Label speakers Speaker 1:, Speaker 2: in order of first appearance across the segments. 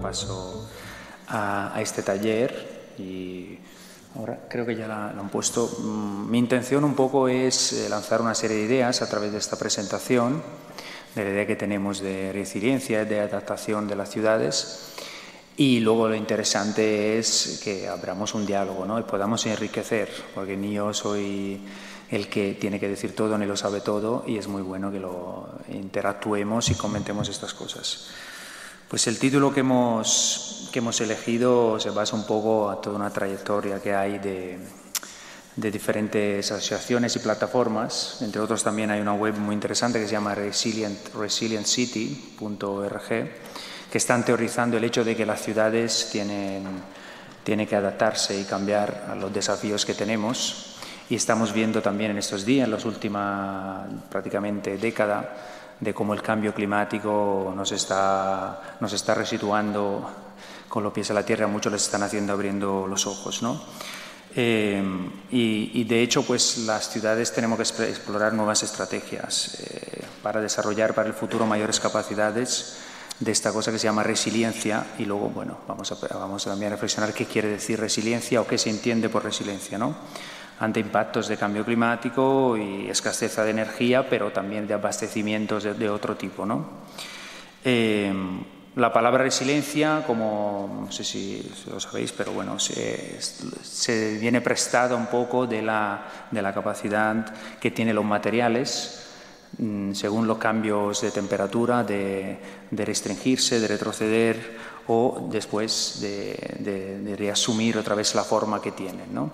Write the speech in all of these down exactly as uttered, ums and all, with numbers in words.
Speaker 1: paso a, a este taller y ahora creo que ya la, la han puesto. Mi intención un poco es lanzar una serie de ideas a través de esta presentación, de la idea que tenemos de resiliencia, de adaptación de las ciudades. Y luego lo interesante es que abramos un diálogo, ¿no? Y podamos enriquecer, porque ni yo soy el que tiene que decir todo ni lo sabe todo, y es muy bueno que lo interactuemos y comentemos estas cosas. Pues el título que hemos, que hemos elegido se basa un poco a toda una trayectoria que hay de, de diferentes asociaciones y plataformas. Entre otros también hay una web muy interesante que se llama resilient, resilient city punto org, que están teorizando el hecho de que las ciudades tienen, tienen que adaptarse y cambiar a los desafíos que tenemos. Y estamos viendo también en estos días, en las últimas prácticamente décadas, de cómo el cambio climático nos está, nos está resituando con los pies a la tierra. Muchos les están haciendo abriendo los ojos, ¿no? Eh, y, y de hecho, pues las ciudades tenemos que explorar nuevas estrategias eh, para desarrollar para el futuro mayores capacidades de esta cosa que se llama resiliencia. Y luego, bueno, vamos a, vamos a también a reflexionar qué quiere decir resiliencia o qué se entiende por resiliencia, ¿no? Ante impactos de cambio climático y escasez de energía, pero también de abastecimientos de, de otro tipo, ¿no? Eh, la palabra resiliencia, como no sé si lo sabéis, pero bueno, se, se viene prestada un poco de la, de la capacidad que tienen los materiales según los cambios de temperatura, de, de restringirse, de retroceder o después de, de, de reasumir otra vez la forma que tienen, ¿no?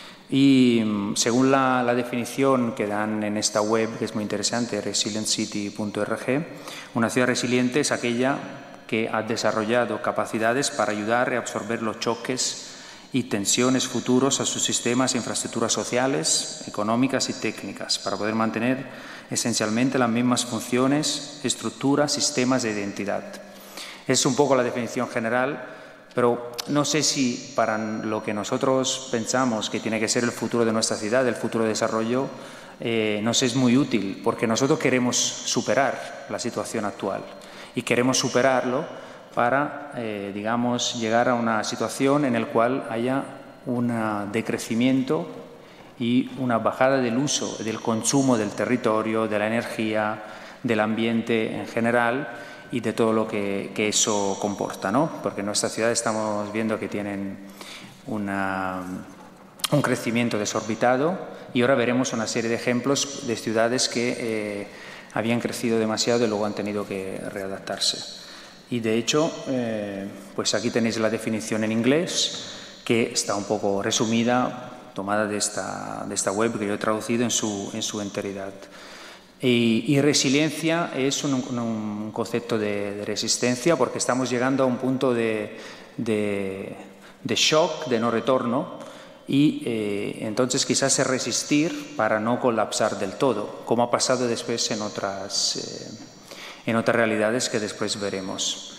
Speaker 1: Y según la, la definición que dan en esta web, que es muy interesante, resilient city punto org, una ciudad resiliente es aquella que ha desarrollado capacidades para ayudar a absorber los choques y tensiones futuros a sus sistemas e infraestructuras sociales, económicas y técnicas, para poder mantener esencialmente las mismas funciones, estructuras, sistemas de identidad. Es un poco la definición general, pero no sé si para lo que nosotros pensamos que tiene que ser el futuro de nuestra ciudad, el futuro de desarrollo, eh, nos es muy útil, porque nosotros queremos superar la situación actual y queremos superarlo para, eh, digamos, llegar a una situación en la cual haya un decrecimiento y una bajada del uso, del consumo del territorio, de la energía, del ambiente en general y de todo lo que, que eso comporta, ¿no? Porque en nuestra ciudad estamos viendo que tienen una, un crecimiento desorbitado y ahora veremos una serie de ejemplos de ciudades que eh, habían crecido demasiado y luego han tenido que readaptarse. Y de hecho, eh, pues aquí tenéis la definición en inglés, que está un poco resumida, tomada de esta, de esta web que yo he traducido en su, en su enteridad. Y, y resiliencia es un, un concepto de, de resistencia, porque estamos llegando a un punto de, de, de shock, de no retorno, y eh, entonces quizás es resistir para no colapsar del todo, como ha pasado después en otras, eh, en otras realidades que después veremos.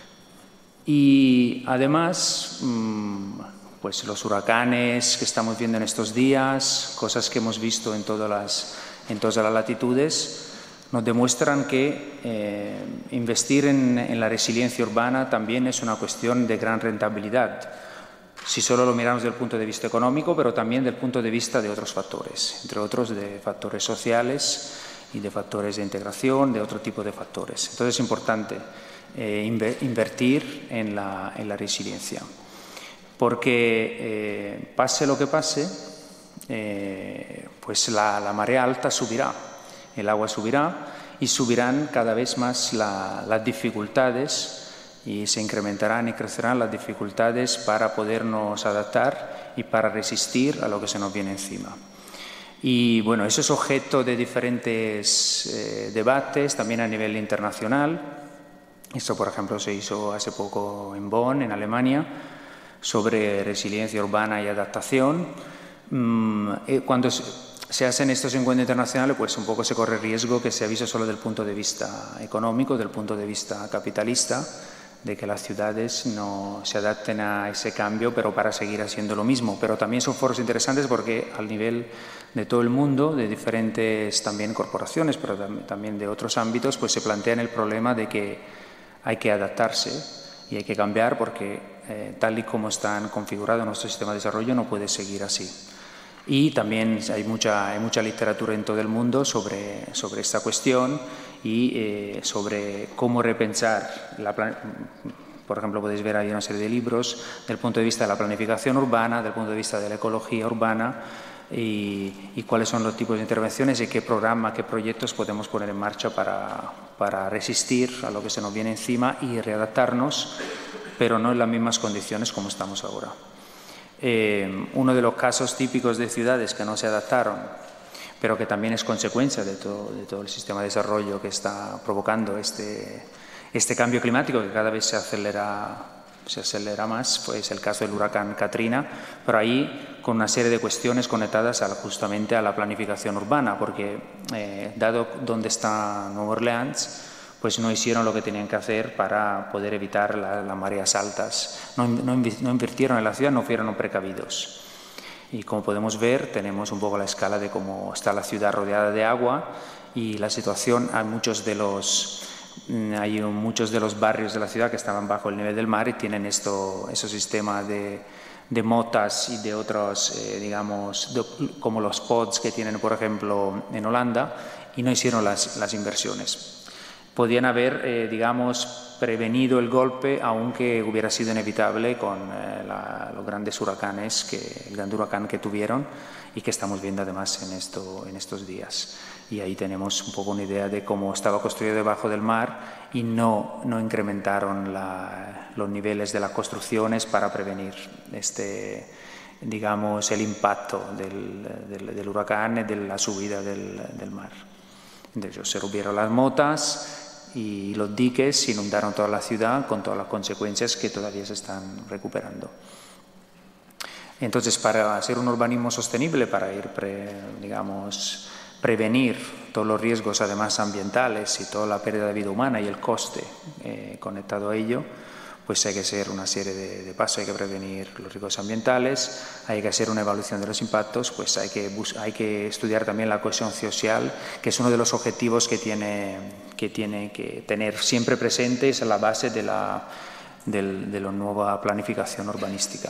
Speaker 1: Y además, mmm, pues los huracanes que estamos viendo en estos días, cosas que hemos visto en todas las, en todas las latitudes, nos demuestran que eh, investir en, en la resiliencia urbana también es una cuestión de gran rentabilidad, si solo lo miramos desde el punto de vista económico, pero también desde el punto de vista de otros factores, entre otros de factores sociales y de factores de integración, de otro tipo de factores. Entonces es importante eh, invertir en la, en la resiliencia. Porque eh, pase lo que pase, eh, pues la, la marea alta subirá, el agua subirá y subirán cada vez más la, las dificultades y se incrementarán y crecerán las dificultades para podernos adaptar y para resistir a lo que se nos viene encima. Y bueno, eso es objeto de diferentes eh, debates también a nivel internacional. Esto, por ejemplo, se hizo hace poco en Bonn, en Alemania, sobre resiliencia urbana y adaptación. Cuando se hacen estos encuentros internacionales, pues un poco se corre riesgo que se avise solo desde el punto de vista económico, desde el punto de vista capitalista, de que las ciudades no se adapten a ese cambio, pero para seguir haciendo lo mismo. Pero también son foros interesantes porque al nivel de todo el mundo, de diferentes también corporaciones, pero también de otros ámbitos, pues se plantean el problema de que hay que adaptarse y hay que cambiar porque eh, tal y como están configurados nuestro sistema de desarrollo no puede seguir así. Y también hay mucha, hay mucha literatura en todo el mundo sobre, sobre esta cuestión y eh, sobre cómo repensar la plan por ejemplo, podéis ver ahí una serie de libros del punto de vista de la planificación urbana, del punto de vista de la ecología urbana y, y cuáles son los tipos de intervenciones y qué programa, qué proyectos podemos poner en marcha para, para resistir a lo que se nos viene encima y readaptarnos, pero no en las mismas condiciones como estamos ahora. Eh, uno de los casos típicos de ciudades que no se adaptaron, pero que también es consecuencia de todo, de todo el sistema de desarrollo que está provocando este, este cambio climático que cada vez se acelera, se acelera más, pues el caso del huracán Katrina, pero ahí con una serie de cuestiones conectadas a, justamente a la planificación urbana, porque eh, dado dónde está Nueva Orleans, pues no hicieron lo que tenían que hacer para poder evitar la, las mareas altas. No, no, no invirtieron en la ciudad, no fueron precavidos. Y como podemos ver, tenemos un poco la escala de cómo está la ciudad rodeada de agua y la situación, hay muchos de los, hay muchos de los barrios de la ciudad que estaban bajo el nivel del mar y tienen esto, esos sistemas de, de motas y de otros, eh, digamos, de, como los pods que tienen, por ejemplo, en Holanda, y no hicieron las, las inversiones. Podían haber, eh, digamos, prevenido el golpe, aunque hubiera sido inevitable con eh, la, los grandes huracanes, que, el gran huracán que tuvieron y que estamos viendo además en, esto, en estos días. Y ahí tenemos un poco una idea de cómo estaba construido debajo del mar y no, no incrementaron la, los niveles de las construcciones para prevenir este, digamos, el impacto del, del, del huracán y de la subida del, del mar. Entonces se rompieron las motas y los diques inundaron toda la ciudad con todas las consecuencias que todavía se están recuperando. Entonces, para hacer un urbanismo sostenible, para ir, pre, digamos, prevenir todos los riesgos además ambientales y toda la pérdida de vida humana y el coste eh, conectado a ello, pues hay que hacer una serie de, de pasos, hay que prevenir los riesgos ambientales, hay que hacer una evaluación de los impactos, pues hay que, hay que estudiar también la cohesión social, que es uno de los objetivos que tiene que, tiene que tener siempre presente, es la base de la, de, de la nueva planificación urbanística.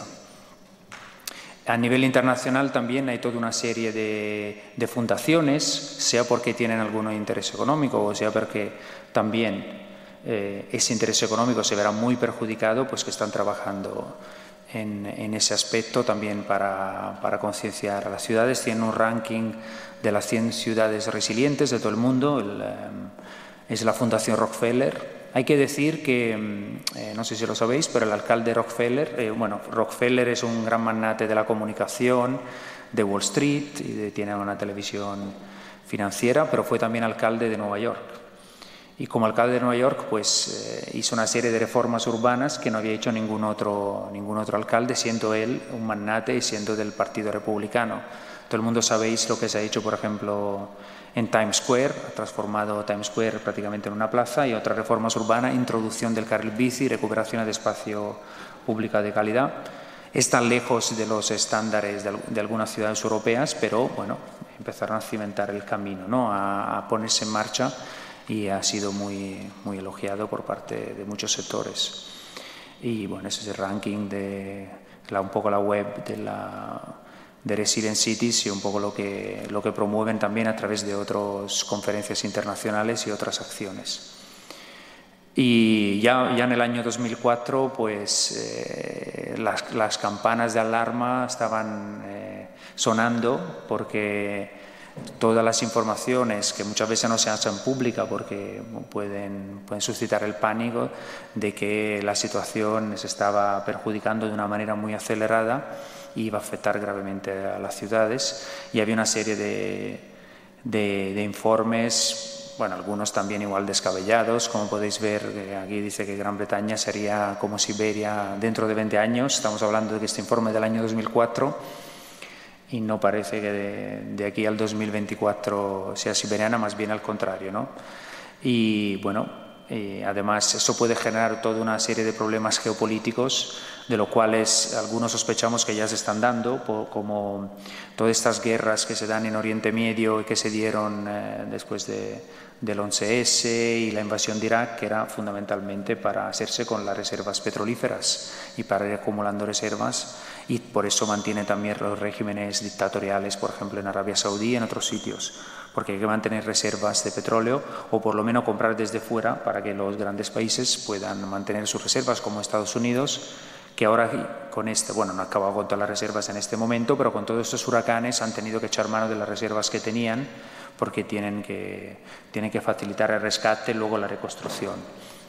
Speaker 1: A nivel internacional también hay toda una serie de, de fundaciones, sea porque tienen algún interés económico o sea porque también Eh, ese interés económico se verá muy perjudicado, pues que están trabajando en, en ese aspecto también para, para concienciar a las ciudades. Tienen un ranking de las cien ciudades resilientes de todo el mundo, el, eh, es la Fundación Rockefeller. Hay que decir que, eh, no sé si lo sabéis, pero el alcalde Rockefeller, eh, bueno, Rockefeller es un gran magnate de la comunicación, de Wall Street, y de, tiene una televisión financiera, pero fue también alcalde de Nueva York. Y como alcalde de Nueva York, pues eh, hizo una serie de reformas urbanas que no había hecho ningún otro, ningún otro alcalde, siendo él un magnate y siendo del Partido Republicano. Todo el mundo sabéis lo que se ha hecho, por ejemplo, en Times Square, ha transformado Times Square prácticamente en una plaza, y otras reformas urbanas, introducción del carril bici, recuperación de espacio público de calidad. Están lejos de los estándares de, de algunas ciudades europeas, pero bueno, empezaron a cimentar el camino, ¿no? a, a ponerse en marcha, y ha sido muy, muy elogiado por parte de muchos sectores. Y bueno, ese es el ranking de la, un poco la web de, la, de Resilient Cities y un poco lo que, lo que promueven también a través de otras conferencias internacionales y otras acciones. Y ya, ya en el año dos mil cuatro, pues eh, las, las campanas de alarma estaban eh, sonando porque todas las informaciones que muchas veces no se hacen públicas porque pueden, pueden suscitar el pánico de que la situación se estaba perjudicando de una manera muy acelerada y iba a afectar gravemente a las ciudades. Y había una serie de, de, de informes, bueno, algunos también igual descabellados, como podéis ver, aquí dice que Gran Bretaña sería como Siberia dentro de veinte años, estamos hablando de que este informe es del año dos mil cuatro, y no parece que de, de aquí al dos mil veinticuatro sea siberiana, más bien al contrario, ¿no? Y bueno, eh, además eso puede generar toda una serie de problemas geopolíticos de lo cuales algunos sospechamos que ya se están dando, como todas estas guerras que se dan en Oriente Medio y que se dieron eh, después de, del once ese y la invasión de Irak, que era fundamentalmente para hacerse con las reservas petrolíferas y para ir acumulando reservas, y por eso mantiene también los regímenes dictatoriales, por ejemplo en Arabia Saudí y en otros sitios, porque hay que mantener reservas de petróleo o por lo menos comprar desde fuera para que los grandes países puedan mantener sus reservas, como Estados Unidos, que ahora con este, bueno, no ha acabado con todas las reservas en este momento, pero con todos estos huracanes han tenido que echar mano de las reservas que tenían porque tienen que, tienen que facilitar el rescate y luego la reconstrucción.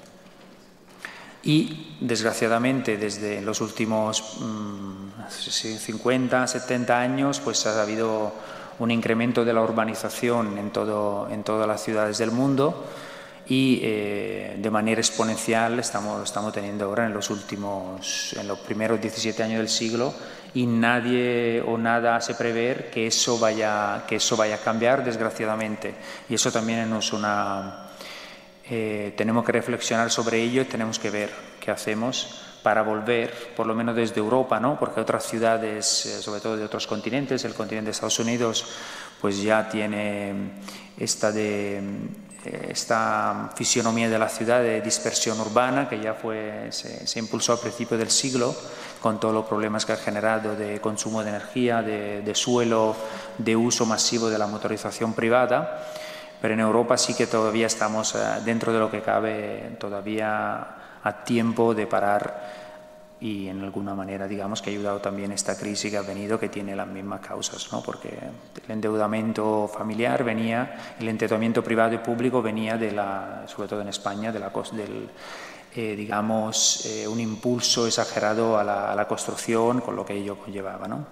Speaker 1: Y, desgraciadamente, desde los últimos mmm, cincuenta, setenta años, pues ha habido un incremento de la urbanización en, todo, en todas las ciudades del mundo, y eh, de manera exponencial estamos, estamos teniendo ahora en los últimos, en los primeros diecisiete años del siglo, y nadie o nada hace prever que eso vaya, que eso vaya a cambiar, desgraciadamente. Y eso también es una... Eh, tenemos que reflexionar sobre ello y tenemos que ver qué hacemos para volver, por lo menos desde Europa, ¿no? Porque otras ciudades, eh, sobre todo de otros continentes, el continente de Estados Unidos, pues ya tiene esta de... esta fisionomía de la ciudad de dispersión urbana que ya fue, se, se impulsó a principios del siglo con todos los problemas que ha generado de consumo de energía, de, de suelo, de uso masivo de la motorización privada, pero en Europa sí que todavía estamos eh, dentro de lo que cabe todavía a tiempo de parar, y en alguna manera digamos que ha ayudado también esta crisis que ha venido, que tiene las mismas causas, ¿no? Porque el endeudamiento familiar venía, el endeudamiento privado y público venía de la, sobre todo en España, de la, del, eh, digamos, eh, un impulso exagerado a la, a la construcción, con lo que ello conllevaba, ¿no?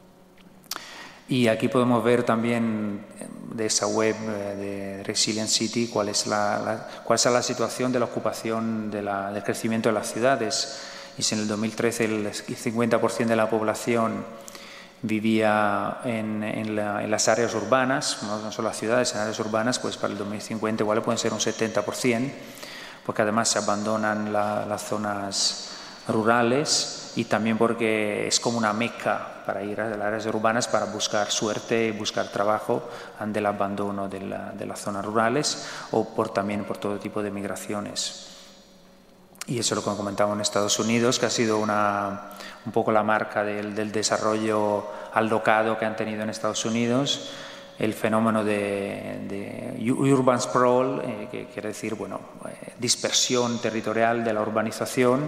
Speaker 1: Y aquí podemos ver también de esa web de Resilient City cuál es la, la, cuál es la situación de la ocupación, de la, del crecimiento de las ciudades. Y si en el dos mil trece el cincuenta por ciento de la población vivía en, en, la, en las áreas urbanas, no solo las ciudades, en áreas urbanas, pues para el dos mil cincuenta igual pueden ser un setenta por ciento, porque además se abandonan la, las zonas rurales, y también porque es como una meca para ir a las áreas urbanas para buscar suerte y buscar trabajo ante el abandono de, la, de las zonas rurales, o por, también por todo tipo de migraciones. Y eso es lo que comentamos en Estados Unidos, que ha sido una, un poco la marca del, del desarrollo alocado que han tenido en Estados Unidos, el fenómeno de, de urban sprawl, eh, que quiere decir, bueno, eh, dispersión territorial de la urbanización,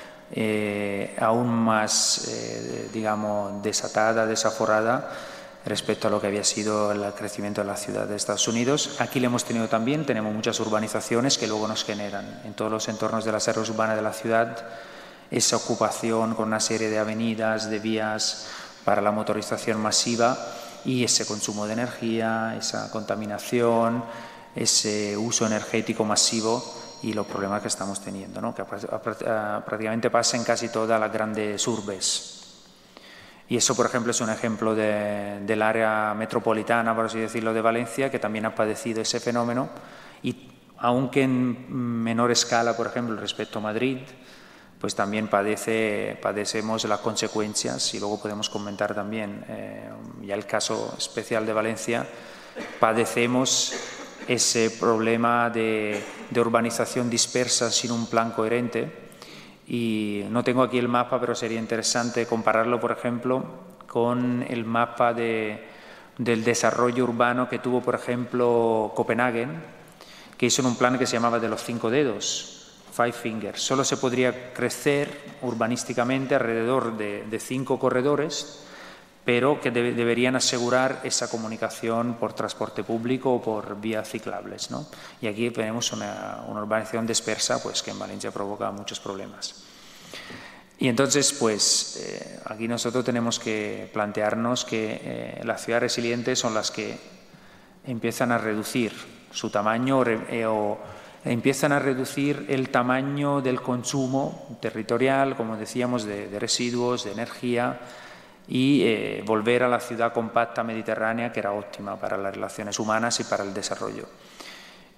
Speaker 1: eh, aún más, eh, digamos, desatada, desaforada, respecto a lo que había sido el crecimiento de la ciudad de Estados Unidos. Aquí lo hemos tenido también, tenemos muchas urbanizaciones que luego nos generan en todos los entornos de las áreas urbanas de la ciudad esa ocupación con una serie de avenidas, de vías para la motorización masiva, y ese consumo de energía, esa contaminación, ese uso energético masivo y los problemas que estamos teniendo, ¿no? Que prácticamente pasa en casi todas las grandes urbes. Y eso, por ejemplo, es un ejemplo de, del área metropolitana, por así decirlo, de Valencia, que también ha padecido ese fenómeno, y aunque en menor escala, por ejemplo, respecto a Madrid, pues también padece, padecemos las consecuencias, y luego podemos comentar también, eh, ya el caso especial de Valencia, padecemos ese problema de, de urbanización dispersa sin un plan coherente. Y no tengo aquí el mapa, pero sería interesante compararlo, por ejemplo, con el mapa de, del desarrollo urbano que tuvo, por ejemplo, Copenhague, que hizo un plan que se llamaba de los cinco dedos, Five Fingers. Solo se podría crecer urbanísticamente alrededor de, de cinco corredores, pero que de, deberían asegurar esa comunicación por transporte público o por vías ciclables, ¿no? Y aquí tenemos una, una urbanización dispersa, pues, que en Valencia provoca muchos problemas. Y entonces, pues, eh, aquí nosotros tenemos que plantearnos que eh, las ciudades resilientes son las que empiezan a reducir su tamaño eh, o empiezan a reducir el tamaño del consumo territorial, como decíamos, de, de residuos, de energía, y eh, volver a la ciudad compacta mediterránea, que era óptima para las relaciones humanas y para el desarrollo.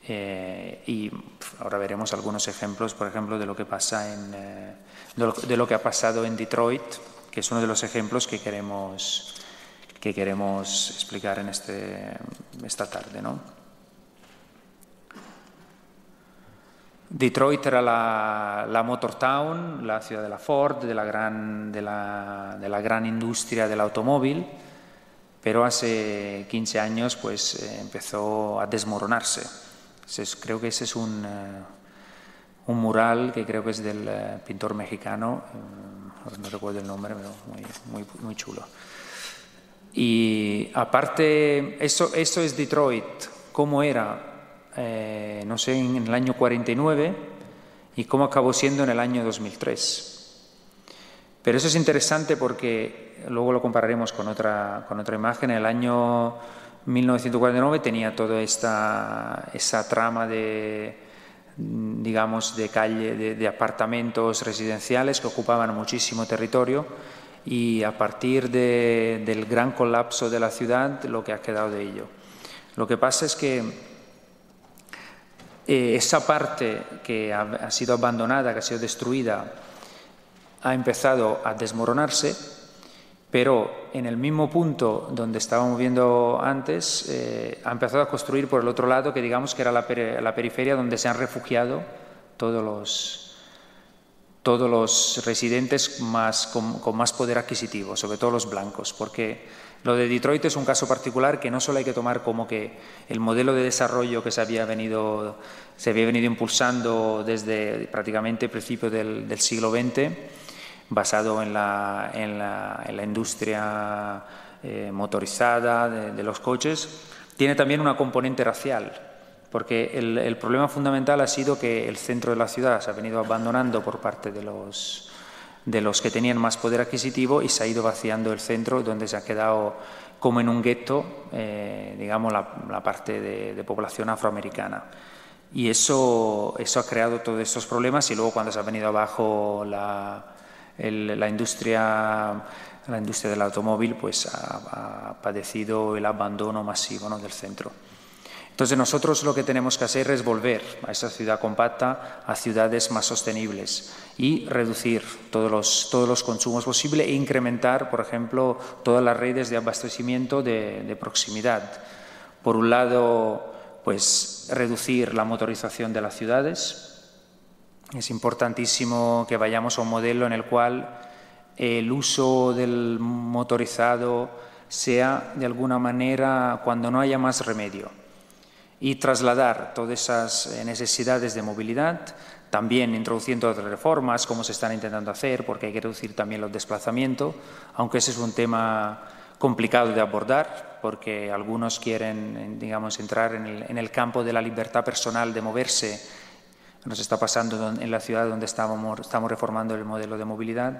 Speaker 1: Eh, y ahora veremos algunos ejemplos, por ejemplo, de lo que pasa en, eh, de, lo, de lo que ha pasado en Detroit, que es uno de los ejemplos que queremos, que queremos explicar en este, esta tarde, ¿no? Detroit era la, la Motor Town, la ciudad de la Ford, de la gran, de la, de la gran industria del automóvil, pero hace quince años pues, eh, empezó a desmoronarse. Entonces, creo que ese es un, uh, un mural que creo que es del uh, pintor mexicano, uh, no recuerdo el nombre, pero muy, muy, muy chulo. Y aparte, eso, eso es Detroit, ¿cómo era? Eh, no sé, en el año cuarenta y nueve y cómo acabó siendo en el año dos mil tres. Pero eso es interesante porque luego lo compararemos con otra, con otra imagen. En el año mil novecientos cuarenta y nueve tenía toda esta esa trama de, digamos, de calle, de, de apartamentos residenciales que ocupaban muchísimo territorio, y a partir de, del gran colapso de la ciudad, lo que ha quedado de ello. Lo que pasa es que Eh, esa parte que ha, ha sido abandonada, que ha sido destruida, ha empezado a desmoronarse, pero en el mismo punto donde estábamos viendo antes, eh, ha empezado a construir por el otro lado, que digamos que era la, peri la periferia donde se han refugiado todos los, todos los residentes más, con, con más poder adquisitivo, sobre todo los blancos, porque lo de Detroit es un caso particular que no solo hay que tomar como que el modelo de desarrollo que se había venido, se había venido impulsando desde prácticamente el principio del, del siglo veinte, basado en la, en la, en la industria eh, motorizada de, de los coches, tiene también una componente racial, porque el, el problema fundamental ha sido que el centro de la ciudad se ha venido abandonando por parte de los de los que tenían más poder adquisitivo y se ha ido vaciando el centro, donde se ha quedado como en un gueto, eh, digamos, la, la parte de, de población afroamericana. Y eso, eso ha creado todos estos problemas, y luego cuando se ha venido abajo la, el, la, industria, la industria del automóvil, pues ha, ha padecido el abandono masivo, ¿no?, del centro. Entonces nosotros lo que tenemos que hacer es volver a esa ciudad compacta a ciudades más sostenibles y reducir todos los, todos los consumos posibles e incrementar, por ejemplo, todas las redes de abastecimiento de, de proximidad. Por un lado, pues reducir la motorización de las ciudades. Es importantísimo que vayamos a un modelo en el cual el uso del motorizado sea de alguna manera cuando no haya más remedio, y trasladar todas esas necesidades de movilidad, también introduciendo otras reformas, como se están intentando hacer, porque hay que reducir también los desplazamientos, aunque ese es un tema complicado de abordar, porque algunos quieren, digamos, entrar en el, en el campo de la libertad personal de moverse. Nos está pasando en la ciudad donde estamos, estamos reformando el modelo de movilidad,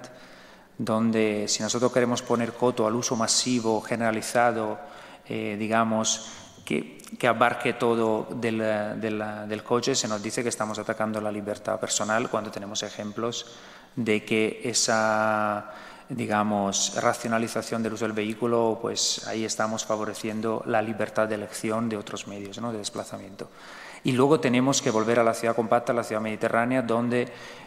Speaker 1: donde si nosotros queremos poner coto al uso masivo, generalizado, eh, digamos, que, que abarque todo del, del, del coche, se nos dice que estamos atacando la libertad personal, cuando tenemos ejemplos de que esa, digamos, racionalización del uso del vehículo, pues ahí estamos favoreciendo la libertad de elección de otros medios, ¿no?, de desplazamiento. Y luego tenemos que volver a la ciudad compacta, a la ciudad mediterránea, donde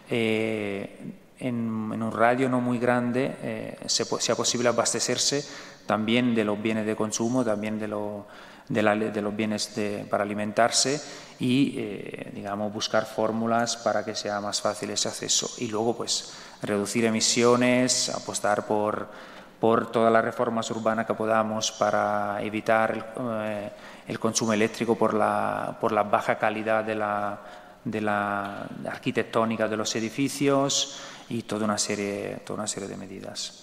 Speaker 1: eh, en, en un radio no muy grande eh, se, sea posible abastecerse también de los bienes de consumo, también de, lo, de, la, de los bienes de, para alimentarse, y eh, digamos, buscar fórmulas para que sea más fácil ese acceso. Y luego pues reducir emisiones, apostar por, por todas las reformas urbanas que podamos para evitar el, eh, el consumo eléctrico por la, por la baja calidad de la, de la arquitectónica de los edificios, y toda una serie, toda una serie de medidas.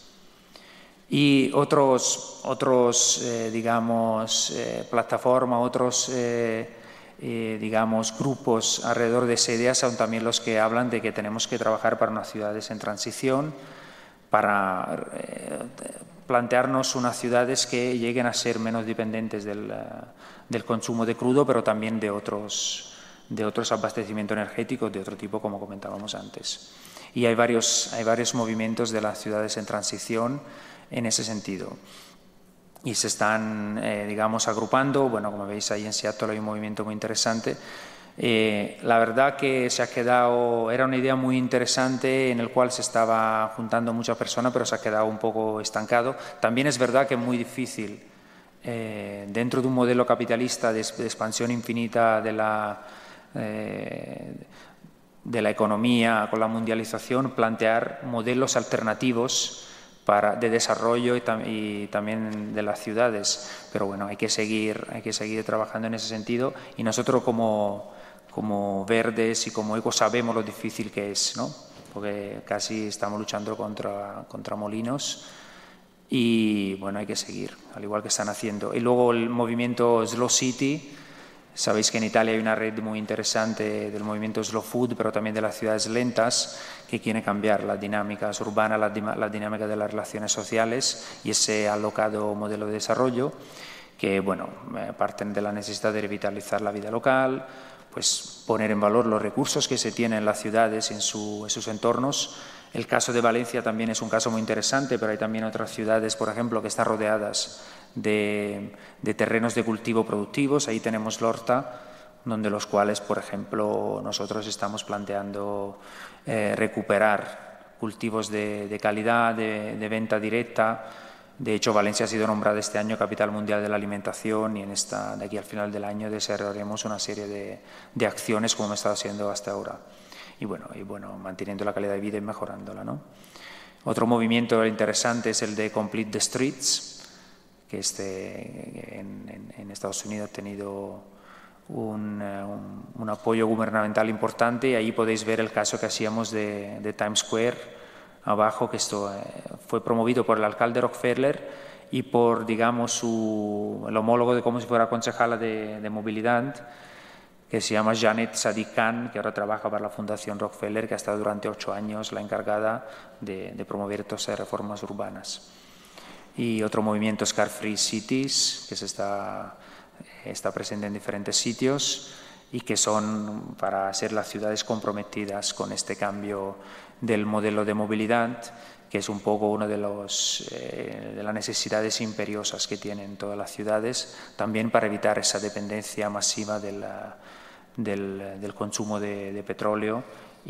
Speaker 1: Y otros, otros eh, digamos, eh, plataformas, otros, eh, eh, digamos, grupos alrededor de esa idea son también los que hablan de que tenemos que trabajar para unas ciudades en transición, para eh, plantearnos unas ciudades que lleguen a ser menos dependientes del, del consumo de crudo, pero también de otros, de otros abastecimientos energéticos de otro tipo, como comentábamos antes. Y hay varios, hay varios movimientos de las ciudades en transición en ese sentido. y se están, eh, digamos, agrupando. Bueno, como veis, ahí en Seattle hay un movimiento muy interesante. Eh, la verdad que se ha quedado, era una idea muy interesante en el cual se estaba juntando muchas personas, pero se ha quedado un poco estancado. También es verdad que es muy difícil, eh, dentro de un modelo capitalista de, de expansión infinita de la, eh, de la economía con la mundialización, plantear modelos alternativos para, de desarrollo y, tam, y también de las ciudades. Pero bueno, hay que seguir, hay que seguir trabajando en ese sentido, y nosotros como como verdes y como eco sabemos lo difícil que es, ¿no? Porque casi estamos luchando contra, contra molinos, y bueno, hay que seguir, al igual que están haciendo. Y luego el movimiento Slow City, sabéis que en Italia hay una red muy interesante del movimiento Slow Food, pero también de las ciudades lentas, que quiere cambiar las dinámicas urbanas, la, la dinámica de las relaciones sociales, y ese alocado modelo de desarrollo, que bueno, parten de la necesidad de revitalizar la vida local, pues poner en valor los recursos que se tienen en las ciudades y en, su, en sus entornos. El caso de Valencia también es un caso muy interesante, pero hay también otras ciudades, por ejemplo, que están rodeadas de, de terrenos de cultivo productivos. Ahí tenemos Lorta, donde los cuales, por ejemplo, nosotros estamos planteando eh, recuperar cultivos de, de calidad, de, de venta directa. De hecho, Valencia ha sido nombrada este año Capital Mundial de la Alimentación, y en esta, de aquí al final del año desarrollaremos una serie de, de acciones como hemos estado haciendo hasta ahora. Y bueno, y bueno, manteniendo la calidad de vida y mejorándola, ¿no? Otro movimiento interesante es el de Complete the Streets, que este, en, en, en Estados Unidos ha tenido un, un, un apoyo gubernamental importante, y ahí podéis ver el caso que hacíamos de, de Times Square, abajo, que esto eh, fue promovido por el alcalde Rockefeller y por, digamos, su, el homólogo de como si fuera concejala de, de movilidad, que se llama Janet Sadiq Khan, que ahora trabaja para la Fundación Rockefeller, que ha estado durante ocho años la encargada de, de promover todas esas reformas urbanas. Y otro movimiento es Car Free Cities, que se está, está presente en diferentes sitios, y que son para ser las ciudades comprometidas con este cambio del modelo de movilidad, que es un poco una de, los, eh, de las necesidades imperiosas que tienen todas las ciudades, también para evitar esa dependencia masiva de la, del, del consumo de, de petróleo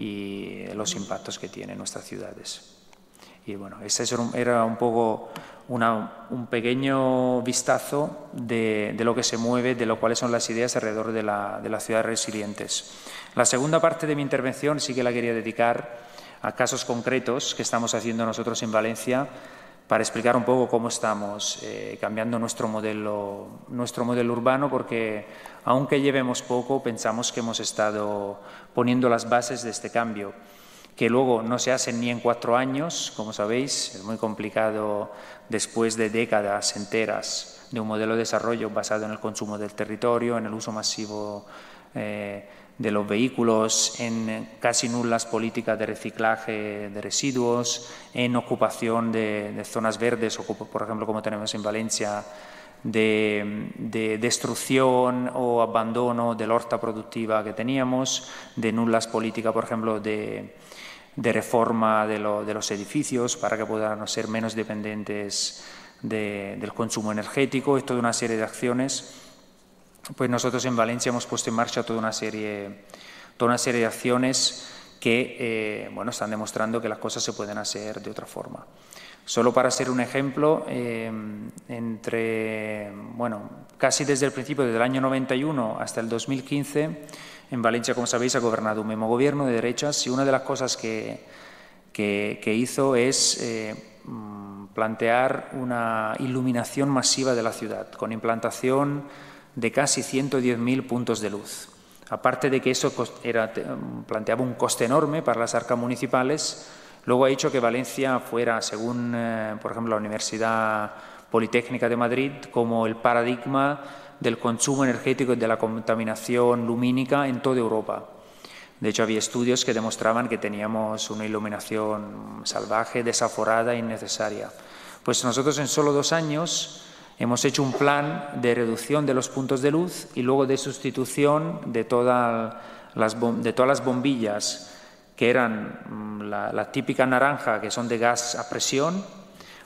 Speaker 1: y los impactos que tienen nuestras ciudades. Y bueno, este era un poco una, un pequeño vistazo de, de lo que se mueve, de lo cuáles son las ideas alrededor de, la, de las ciudades resilientes. La segunda parte de mi intervención sí que la quería dedicar a casos concretos que estamos haciendo nosotros en Valencia, para explicar un poco cómo estamos eh, cambiando nuestro modelo, nuestro modelo urbano, porque aunque llevemos poco, pensamos que hemos estado poniendo las bases de este cambio, que luego no se hacen ni en cuatro años, como sabéis. Es muy complicado, después de décadas enteras de un modelo de desarrollo basado en el consumo del territorio, en el uso masivo eh, de los vehículos, en casi nulas políticas de reciclaje de residuos, en ocupación de, de zonas verdes, o por ejemplo, como tenemos en Valencia, de, de destrucción o abandono de la horta productiva que teníamos, de nulas políticas, por ejemplo, de, de reforma de, lo, de los edificios para que puedan ser menos dependientes de, del consumo energético, y toda una serie de acciones. Pues nosotros en Valencia hemos puesto en marcha toda una serie, toda una serie de acciones que eh, bueno, están demostrando que las cosas se pueden hacer de otra forma. Solo para ser un ejemplo, eh, entre, bueno, casi desde el principio, desde el año noventa y uno hasta el dos mil quince, en Valencia, como sabéis, ha gobernado un mismo gobierno de derechas, y una de las cosas que, que, que hizo es eh, plantear una iluminación masiva de la ciudad, con implantación de casi ciento diez mil puntos de luz. Aparte de que eso era, planteaba un coste enorme para las arcas municipales, luego ha hecho que Valencia fuera, según, eh, por ejemplo, la Universidad Politécnica de Madrid, como el paradigma del consumo energético y de la contaminación lumínica en toda Europa. De hecho, había estudios que demostraban que teníamos una iluminación salvaje, desaforada e innecesaria. Pues nosotros en solo dos años hemos hecho un plan de reducción de los puntos de luz y luego de sustitución de, toda las, de todas las bombillas que eran la, la típica naranja, que son de gas a presión,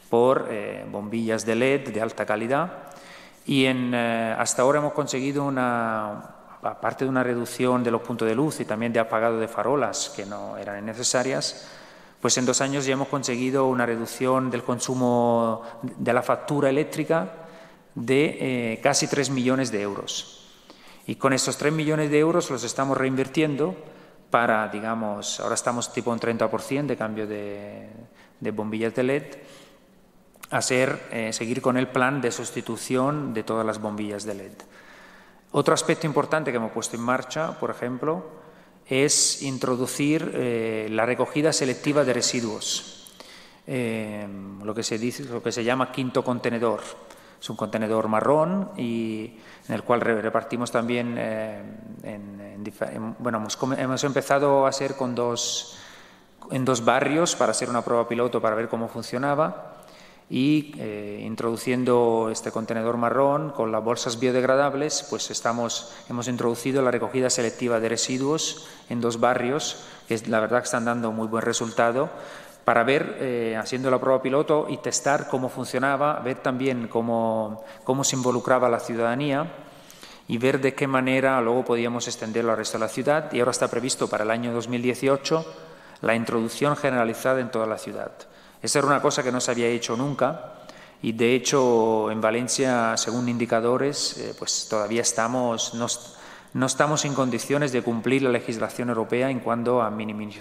Speaker 1: por eh, bombillas de L E D de alta calidad. Y en, eh, hasta ahora hemos conseguido una, aparte de una reducción de los puntos de luz y también de apagado de farolas que no eran necesarias, pues en dos años ya hemos conseguido una reducción del consumo de la factura eléctrica de eh, casi tres millones de euros. Y con estos tres millones de euros los estamos reinvirtiendo para, digamos, ahora estamos tipo un treinta por ciento de cambio de, de bombillas de L E D, hacer, eh, seguir con el plan de sustitución de todas las bombillas de L E D. Otro aspecto importante que hemos puesto en marcha, por ejemplo, es introducir eh, la recogida selectiva de residuos, eh, lo, que se dice, lo que se llama quinto contenedor. Es un contenedor marrón y en el cual repartimos también, eh, en, en, en, bueno, hemos, hemos empezado a hacer con dos, en dos barrios para hacer una prueba piloto para ver cómo funcionaba. Y eh, introduciendo este contenedor marrón con las bolsas biodegradables, pues estamos, hemos introducido la recogida selectiva de residuos en dos barrios, que es, la verdad que están dando muy buen resultado, para ver, eh, haciendo la prueba piloto y testar cómo funcionaba, ver también cómo, cómo se involucraba la ciudadanía y ver de qué manera luego podíamos extenderlo al resto de la ciudad. Y ahora está previsto para el año dos mil dieciocho la introducción generalizada en toda la ciudad. Esa era una cosa que no se había hecho nunca y, de hecho, en Valencia, según indicadores, eh, pues todavía estamos, no, no estamos en condiciones de cumplir la legislación europea en cuanto a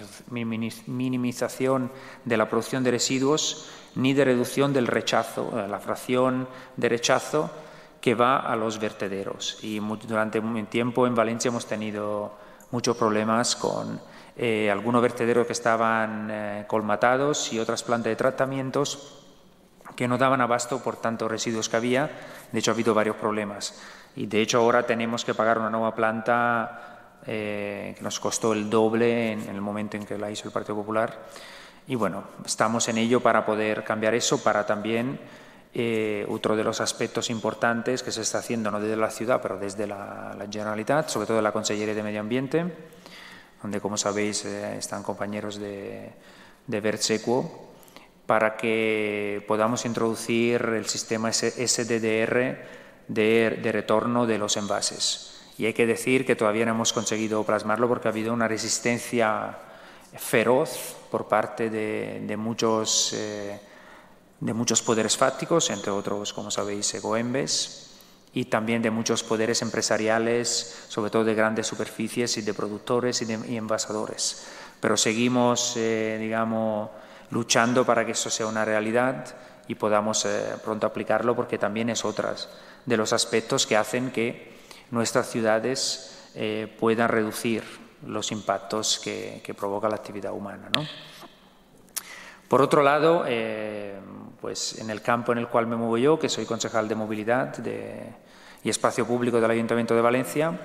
Speaker 1: minimización de la producción de residuos ni de reducción del rechazo, la fracción de rechazo que va a los vertederos. Y durante un tiempo en Valencia hemos tenido muchos problemas con Eh, algunos vertederos que estaban eh, colmatados y otras plantas de tratamientos que no daban abasto por tantos residuos que había. De hecho, ha habido varios problemas. Y, de hecho, ahora tenemos que pagar una nueva planta eh, que nos costó el doble en, en el momento en que la hizo el Partido Popular. Y, bueno, estamos en ello para poder cambiar eso, para también eh, otro de los aspectos importantes que se está haciendo, no desde la ciudad, pero desde la, la Generalitat, sobre todo la Consellería de Medio Ambiente, donde, como sabéis, eh, están compañeros de, de Vertsequo, para que podamos introducir el sistema S D D R de, de retorno de los envases. Y hay que decir que todavía no hemos conseguido plasmarlo porque ha habido una resistencia feroz por parte de, de, muchos, eh, de muchos poderes fácticos, entre otros, como sabéis, Ecoembes, y también de muchos poderes empresariales, sobre todo de grandes superficies y de productores y, de, y envasadores. Pero seguimos, eh, digamos, luchando para que eso sea una realidad y podamos eh, pronto aplicarlo, porque también es otro de los aspectos que hacen que nuestras ciudades eh, puedan reducir los impactos que, que provoca la actividad humana, ¿no? Por otro lado, eh, pues en el campo en el cual me muevo yo, que soy concejal de movilidad de, y espacio público del Ayuntamiento de Valencia,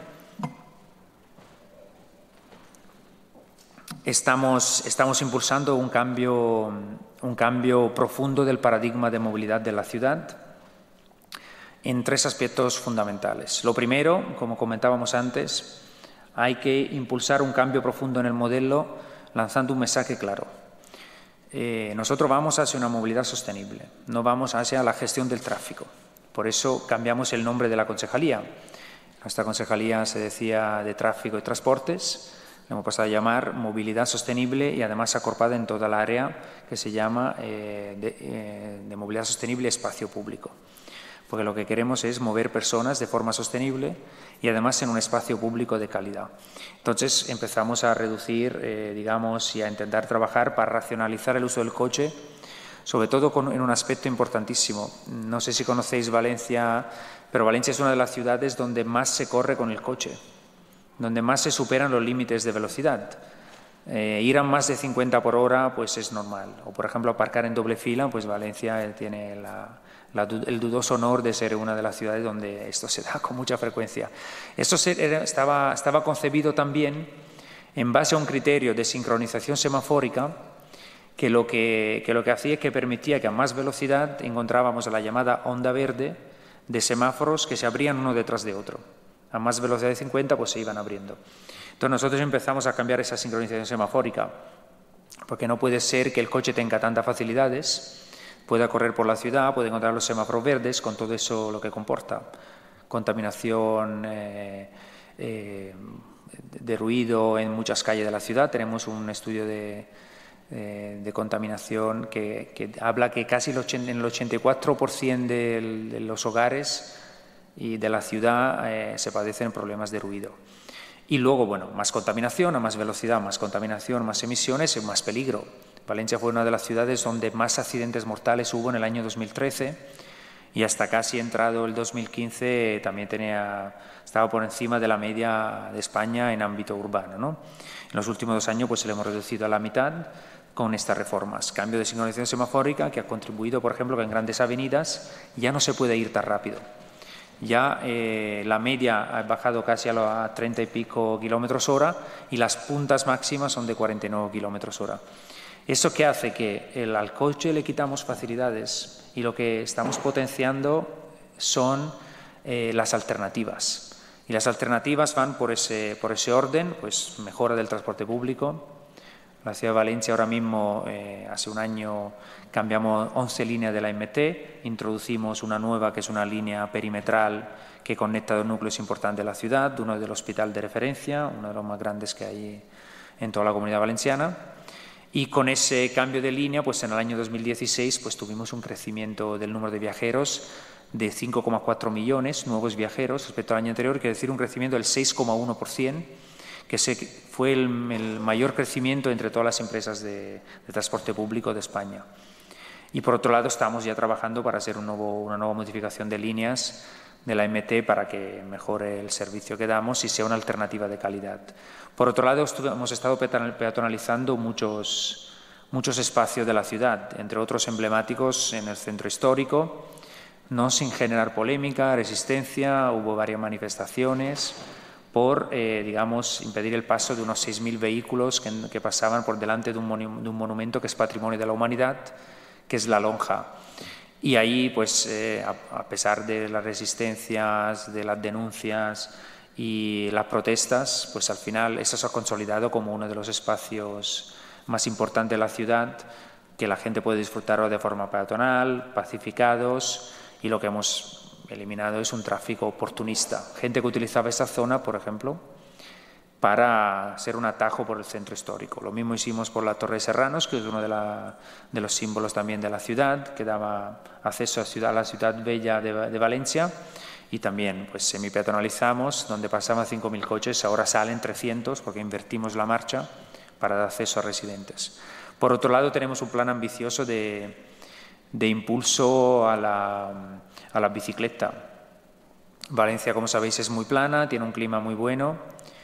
Speaker 1: estamos, estamos impulsando un cambio, un cambio profundo del paradigma de movilidad de la ciudad en tres aspectos fundamentales. Lo primero, como comentábamos antes, hay que impulsar un cambio profundo en el modelo lanzando un mensaje claro. Eh, nosotros vamos hacia una movilidad sostenible, no vamos hacia la gestión del tráfico. Por eso cambiamos el nombre de la concejalía. Nuestra concejalía se decía de tráfico y transportes, le hemos pasado a llamar movilidad sostenible y además acorpada en toda la área que se llama eh, de, eh, de movilidad sostenible y espacio público. Porque lo que queremos es mover personas de forma sostenible y además en un espacio público de calidad. Entonces empezamos a reducir, eh, digamos, y a intentar trabajar para racionalizar el uso del coche, sobre todo con, en un aspecto importantísimo. No sé si conocéis Valencia, pero Valencia es una de las ciudades donde más se corre con el coche, donde más se superan los límites de velocidad. Eh, ir a más de cincuenta por hora pues es normal. O, por ejemplo, aparcar en doble fila, pues Valencia tiene la, la, el dudoso honor de ser una de las ciudades donde esto se da con mucha frecuencia. Esto se, era, estaba, estaba concebido también en base a un criterio de sincronización semafórica que lo que, que lo que hacía es que permitía que a más velocidad encontrábamos la llamada onda verde de semáforos que se abrían uno detrás de otro. A más velocidad de cincuenta pues se iban abriendo. Entonces nosotros empezamos a cambiar esa sincronización semafórica, porque no puede ser que el coche tenga tantas facilidades pueda correr por la ciudad, puede encontrar los semáforos verdes, con todo eso lo que comporta. Contaminación eh, eh, de ruido en muchas calles de la ciudad. Tenemos un estudio de, de, de contaminación que, que habla que casi el ochenta, en el ochenta y cuatro por ciento de, de los hogares y de la ciudad eh, se padecen problemas de ruido. Y luego, bueno, más contaminación, a más velocidad, más contaminación, más emisiones y más peligro. Valencia fue una de las ciudades donde más accidentes mortales hubo en el año dos mil trece y hasta casi entrado el dos mil quince también tenía, estaba por encima de la media de España en ámbito urbano, ¿no? En los últimos dos años pues, se lo hemos reducido a la mitad con estas reformas. Cambio de señalización semafórica que ha contribuido, por ejemplo, que en grandes avenidas ya no se puede ir tan rápido. Ya eh, la media ha bajado casi a, lo, a treinta y pico kilómetros hora y las puntas máximas son de cuarenta y nueve kilómetros hora. ¿Eso qué hace? Que el, al coche le quitamos facilidades y lo que estamos potenciando son eh, las alternativas. Y las alternativas van por ese, por ese orden, pues mejora del transporte público. La ciudad de Valencia ahora mismo, eh, hace un año, cambiamos once líneas de la M T, introducimos una nueva que es una línea perimetral que conecta dos núcleos importantes de la ciudad, uno del hospital de referencia, uno de los más grandes que hay en toda la Comunidad Valenciana. Y con ese cambio de línea, pues en el año dos mil dieciséis pues, tuvimos un crecimiento del número de viajeros de cinco coma cuatro millones nuevos viajeros respecto al año anterior, quiere decir un crecimiento del seis coma uno por ciento, que fue el, el mayor crecimiento entre todas las empresas de, de transporte público de España. Y por otro lado, estamos ya trabajando para hacer un nuevo, una nueva modificación de líneas de la M T para que mejore el servicio que damos y sea una alternativa de calidad. Por otro lado, hemos estado peatonalizando muchos, muchos espacios de la ciudad, entre otros emblemáticos en el centro histórico, no sin generar polémica, resistencia, hubo varias manifestaciones por, eh, digamos, impedir el paso de unos seis mil vehículos que, que pasaban por delante de un, de un monumento que es patrimonio de la humanidad, que es la Lonja. Y ahí, pues, eh, a, a pesar de las resistencias, de las denuncias y las protestas, pues al final eso se ha consolidado como uno de los espacios más importantes de la ciudad, que la gente puede disfrutar de forma peatonal, pacificados, y lo que hemos eliminado es un tráfico oportunista. Gente que utilizaba esa zona, por ejemplo, para ser un atajo por el centro histórico. Lo mismo hicimos por la Torre de Serranos, que es uno de, la, de los símbolos también de la ciudad, que daba acceso a, ciudad, a la ciudad bella de, de Valencia, y también pues semi-peatonalizamos, donde pasaban cinco mil coches, ahora salen trescientos, porque invertimos la marcha para dar acceso a residentes. Por otro lado, tenemos un plan ambicioso de, de impulso a la, a la bicicleta. Valencia, como sabéis, es muy plana, tiene un clima muy bueno.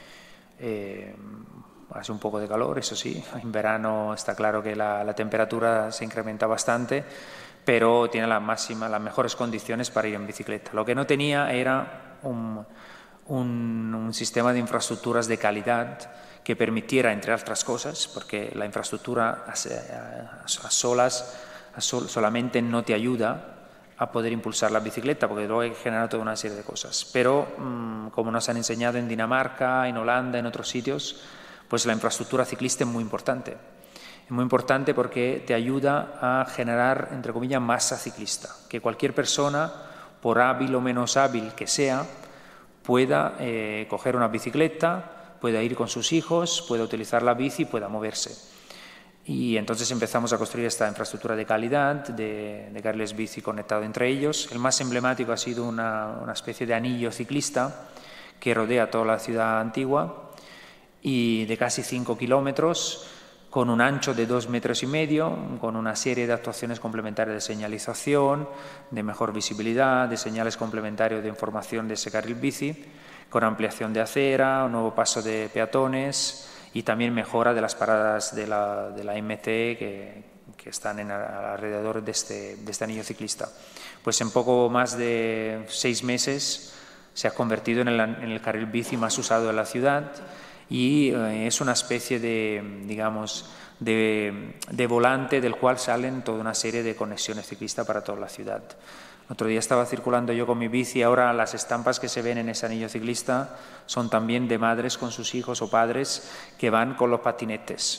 Speaker 1: Eh, hace un poco de calor, eso sí, en verano está claro que la, la temperatura se incrementa bastante, pero tiene la máxima, las mejores condiciones para ir en bicicleta. Lo que no tenía era un, un, un sistema de infraestructuras de calidad que permitiera, entre otras cosas, porque la infraestructura a, a, a solas, a sol, solamente no te ayuda a poder impulsar la bicicleta, porque luego hay que generar toda una serie de cosas. Pero, mmm, como nos han enseñado en Dinamarca, en Holanda, en otros sitios, pues la infraestructura ciclista es muy importante. Es muy importante porque te ayuda a generar, entre comillas, masa ciclista. Que cualquier persona, por hábil o menos hábil que sea, pueda eh, coger una bicicleta, pueda ir con sus hijos, pueda utilizar la bici, pueda moverse. Y entonces empezamos a construir esta infraestructura de calidad, de, de carriles bici conectados entre ellos. El más emblemático ha sido una, una especie de anillo ciclista que rodea toda la ciudad antigua y de casi cinco kilómetros, con un ancho de dos metros y medio, con una serie de actuaciones complementarias de señalización, de mejor visibilidad, de señales complementarios de información de ese carril bici, con ampliación de acera, un nuevo paso de peatones y también mejora de las paradas de la, de la M T que, que están en, alrededor de este, de este anillo ciclista. Pues en poco más de seis meses se ha convertido en el, en el carril bici más usado de la ciudad y eh, es una especie de, digamos, de, de volante del cual salen toda una serie de conexiones ciclistas para toda la ciudad. Otro día estaba circulando yo con mi bici, ahora las estampas que se ven en ese anillo ciclista son también de madres con sus hijos o padres que van con los patinetes,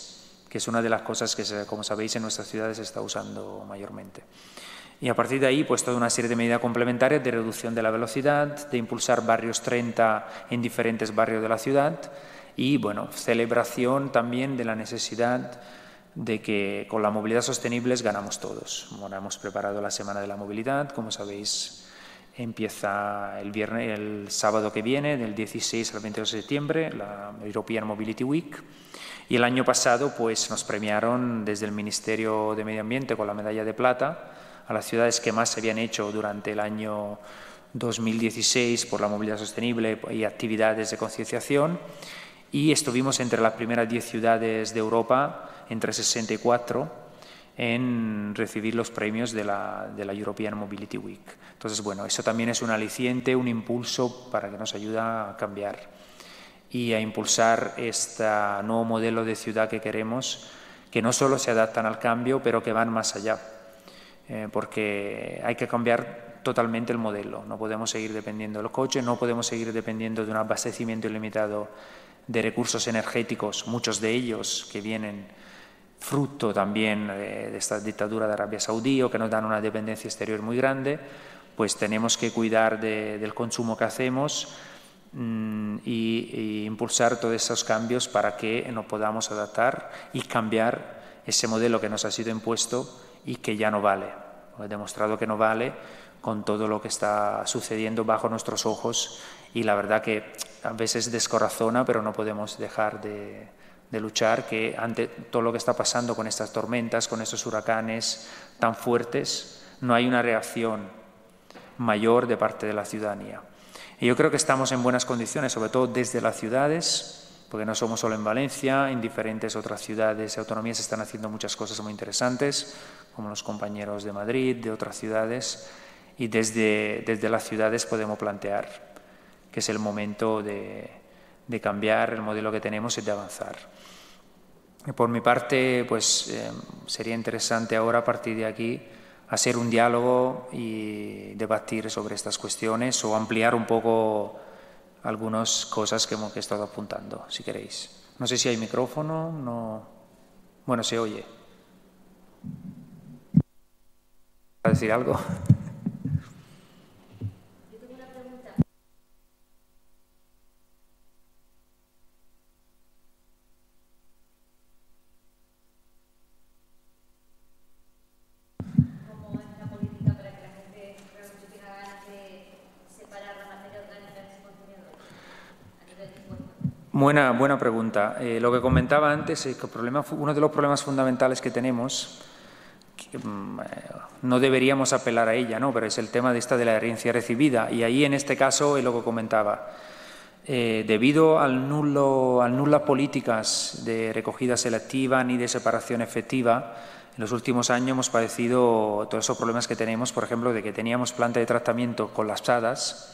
Speaker 1: que es una de las cosas que, como sabéis, en nuestras ciudades se está usando mayormente. Y a partir de ahí, pues toda una serie de medidas complementarias de reducción de la velocidad, de impulsar barrios treinta en diferentes barrios de la ciudad y, bueno, celebración también de la necesidad de que con la movilidad sostenible ganamos todos. Bueno, hemos preparado la Semana de la Movilidad, como sabéis, empieza el viernes, el sábado que viene, del dieciséis al veintidós de septiembre, la European Mobility Week. Y el año pasado, pues, nos premiaron desde el Ministerio de Medio Ambiente con la medalla de plata a las ciudades que más se habían hecho durante el año dos mil dieciséis por la movilidad sostenible y actividades de concienciación. Y estuvimos entre las primeras diez ciudades de Europa, entre sesenta y cuatro, en recibir los premios de la, de la European Mobility Week. Entonces, bueno, eso también es un aliciente, un impulso para que nos ayude a cambiar y a impulsar este nuevo modelo de ciudad que queremos, que no solo se adaptan al cambio, pero que van más allá. Eh, porque hay que cambiar totalmente el modelo. No podemos seguir dependiendo del coche, no podemos seguir dependiendo de un abastecimiento ilimitado de recursos energéticos, muchos de ellos que vienen fruto también de, de esta dictadura de Arabia Saudí o que nos dan una dependencia exterior muy grande. Pues tenemos que cuidar de, del consumo que hacemos mmm, y, y impulsar todos esos cambios para que nos podamos adaptar y cambiar ese modelo que nos ha sido impuesto y que ya no vale. He demostrado que no vale con todo lo que está sucediendo bajo nuestros ojos y la verdad que a veces descorazona, pero no podemos dejar de, de luchar, que ante todo lo que está pasando con estas tormentas, con estos huracanes tan fuertes, no hay una reacción mayor de parte de la ciudadanía. Y yo creo que estamos en buenas condiciones, sobre todo desde las ciudades, porque no somos solo en Valencia, en diferentes otras ciudades y autonomías se están haciendo muchas cosas muy interesantes, como los compañeros de Madrid, de otras ciudades, y desde, desde las ciudades podemos plantear que es el momento de, de cambiar el modelo que tenemos y de avanzar. Y por mi parte, pues eh, sería interesante ahora, a partir de aquí, hacer un diálogo y debatir sobre estas cuestiones o ampliar un poco algunas cosas que hemos que he estado apuntando, si queréis. No sé si hay micrófono, no. Bueno, se oye. ¿Va a decir algo?
Speaker 2: Yo tengo una pregunta. ¿Cómo es la política para que la gente realmente tenga ganas de separar la materia orgánica de sus contenedores a nivel de impuestos?
Speaker 1: Buena, buena pregunta. Eh, lo que comentaba antes es que el problema, uno de los problemas fundamentales que tenemos, que, mm, no deberíamos apelar a ella, ¿no? Pero es el tema de esta de la herencia recibida. Y ahí, en este caso, es lo que comentaba. Eh, debido al nulo, a nulas políticas de recogida selectiva ni de separación efectiva, en los últimos años hemos padecido todos esos problemas que tenemos, por ejemplo, de que teníamos plantas de tratamiento colapsadas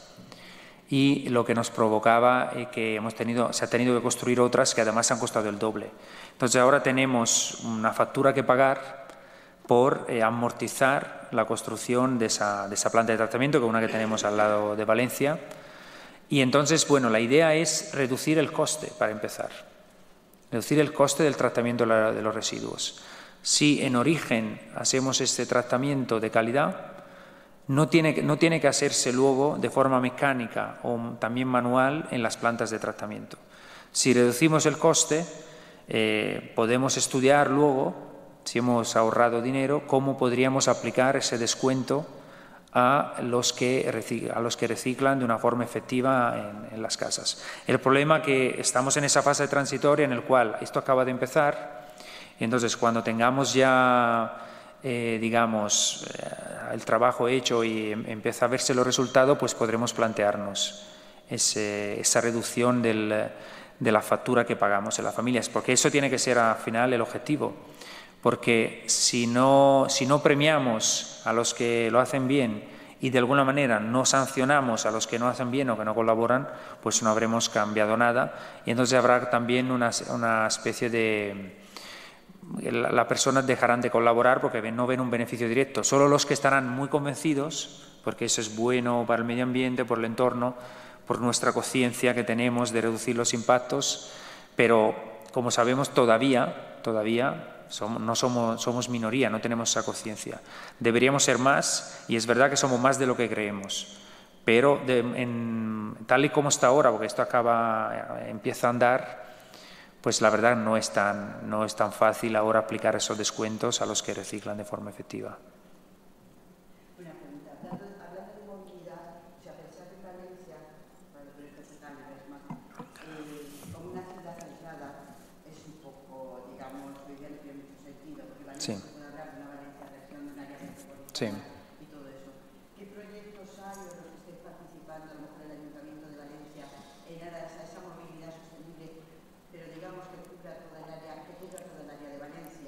Speaker 1: y lo que nos provocaba eh, que hemos tenido, se ha tenido que construir otras que además han costado el doble. Entonces ahora tenemos una factura que pagar por eh, amortizar la construcción de esa, de esa planta de tratamiento, que es una que tenemos al lado de Valencia. Y entonces, bueno, la idea es reducir el coste, para empezar. Reducir el coste del tratamiento de los residuos. Si en origen hacemos este tratamiento de calidad, no tiene, no tiene que hacerse luego de forma mecánica o también manual en las plantas de tratamiento. Si reducimos el coste, eh, podemos estudiar luego, si hemos ahorrado dinero, cómo podríamos aplicar ese descuento a los que reciclan, a los que reciclan de una forma efectiva en, en las casas. El problema es que estamos en esa fase transitoria en la cual esto acaba de empezar, y entonces cuando tengamos ya, eh, digamos, eh, el trabajo hecho y empieza a verse los resultados, pues podremos plantearnos ese, esa reducción del, de la factura que pagamos en las familias, porque eso tiene que ser al final el objetivo. Porque si no, si no premiamos a los que lo hacen bien y de alguna manera no sancionamos a los que no hacen bien o que no colaboran, pues no habremos cambiado nada. Y entonces habrá también una, una especie de... Las personas dejarán de colaborar porque no ven un beneficio directo. Solo los que estarán muy convencidos, porque eso es bueno para el medio ambiente, por el entorno, por nuestra conciencia que tenemos de reducir los impactos, pero como sabemos todavía... todavía somos, no somos, somos minoría, no tenemos esa conciencia. Deberíamos ser más, y es verdad que somos más de lo que creemos. Pero de, en, tal y como está ahora, porque esto acaba, empieza a andar, pues la verdad no es, tan, no es tan fácil ahora aplicar esos descuentos a los que reciclan de forma efectiva.
Speaker 3: Una pregunta. Hablando, hablando de movilidad, o sea, pensar en Valencia, para los profesionales más, eh, como una ciudad aislada, es un poco, digamos, ideal en mucho sentido, porque Valencia
Speaker 1: Sí.
Speaker 3: se puede hablar de una Valencia región, de un área metropolitana
Speaker 1: Sí.
Speaker 3: y todo eso. ¿Qué proyectos hay o los que estéis participando, a lo mejor el Ayuntamiento de Valencia, en aras a esa movilidad sostenible, pero digamos que cubra toda el área, que cubra toda el área de Valencia?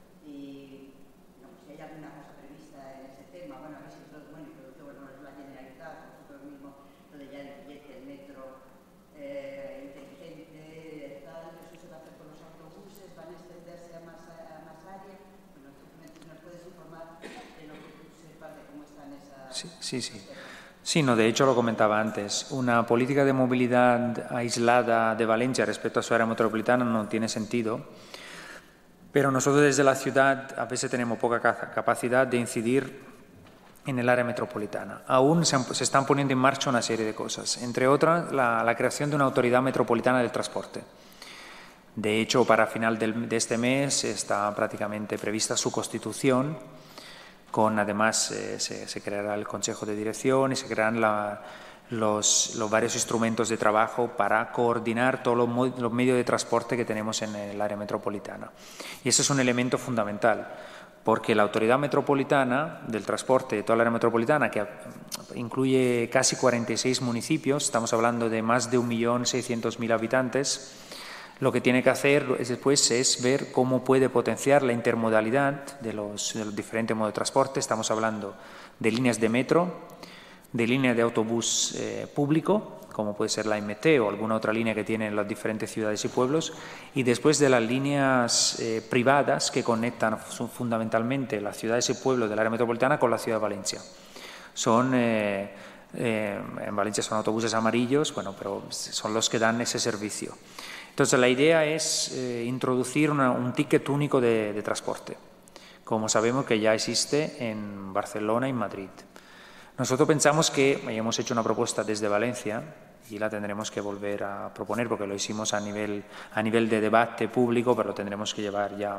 Speaker 3: Y digamos, si hay alguna cosa prevista en ese tema, bueno, a ver si todo, bueno, y producto, bueno, es la Generalitat, vosotros mismos, lo de ya el billete, el metro eh, inteligente, tal, eso se va a hacer con los autobuses, van a extenderse a más, a más áreas. Bueno, simplemente si nos puedes informar de lo que tú sepas de cómo están esas...
Speaker 1: Sí, sí, sí. Sí, no, de hecho lo comentaba antes. Una política de movilidad aislada de Valencia respecto a su área metropolitana no tiene sentido, pero nosotros desde la ciudad a veces tenemos poca capacidad de incidir en el área metropolitana. Aún se, se están poniendo en marcha una serie de cosas, entre otras la, la creación de una autoridad metropolitana del transporte. De hecho, para final del, de este mes está prácticamente prevista su constitución, con además eh, se, se creará el Consejo de Dirección y se crearán la, los, los varios instrumentos de trabajo para coordinar todos los, los medios de transporte que tenemos en el área metropolitana. Y ese es un elemento fundamental, porque la autoridad metropolitana del transporte de toda la área metropolitana, que incluye casi cuarenta y seis municipios, estamos hablando de más de un millón seiscientos mil habitantes, lo que tiene que hacer después es ver cómo puede potenciar la intermodalidad de los, de los diferentes modos de transporte. Estamos hablando de líneas de metro, de líneas de autobús eh, público, como puede ser la M T o alguna otra línea que tienen las diferentes ciudades y pueblos, y después de las líneas eh, privadas que conectan fundamentalmente las ciudades y pueblos del área metropolitana con la ciudad de Valencia. Son... Eh, eh, en Valencia son autobuses amarillos, bueno, pero son los que dan ese servicio. Entonces, la idea es eh, introducir una, un ticket único de, de transporte, como sabemos que ya existe en Barcelona y en Madrid. Nosotros pensamos que, y hemos hecho una propuesta desde Valencia, y la tendremos que volver a proponer, porque lo hicimos a nivel, a nivel de debate público, pero lo tendremos que llevar ya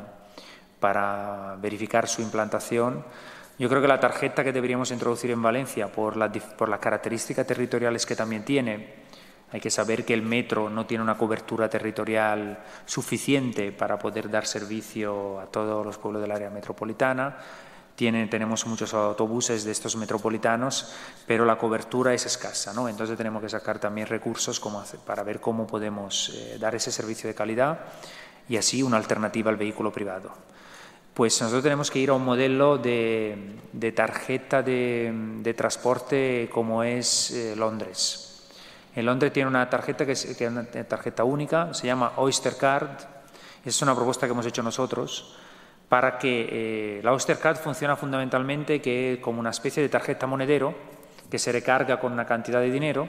Speaker 1: para verificar su implantación. Yo creo que la tarjeta que deberíamos introducir en Valencia, por, la, por las características territoriales que también tiene, hay que saber que el metro no tiene una cobertura territorial suficiente para poder dar servicio a todos los pueblos del área metropolitana. Tiene, tenemos muchos autobuses de estos metropolitanos, pero la cobertura es escasa, ¿no? Entonces tenemos que sacar también recursos como hacer, para ver cómo podemos eh, dar ese servicio de calidad y así una alternativa al vehículo privado. Pues nosotros tenemos que ir a un modelo de, de tarjeta de, de transporte como es eh, Londres. En Londres tiene una tarjeta que es, que es una tarjeta única, se llama Oyster Card. Es una propuesta que hemos hecho nosotros para que eh, la Oyster Card funciona fundamentalmente que como una especie de tarjeta monedero que se recarga con una cantidad de dinero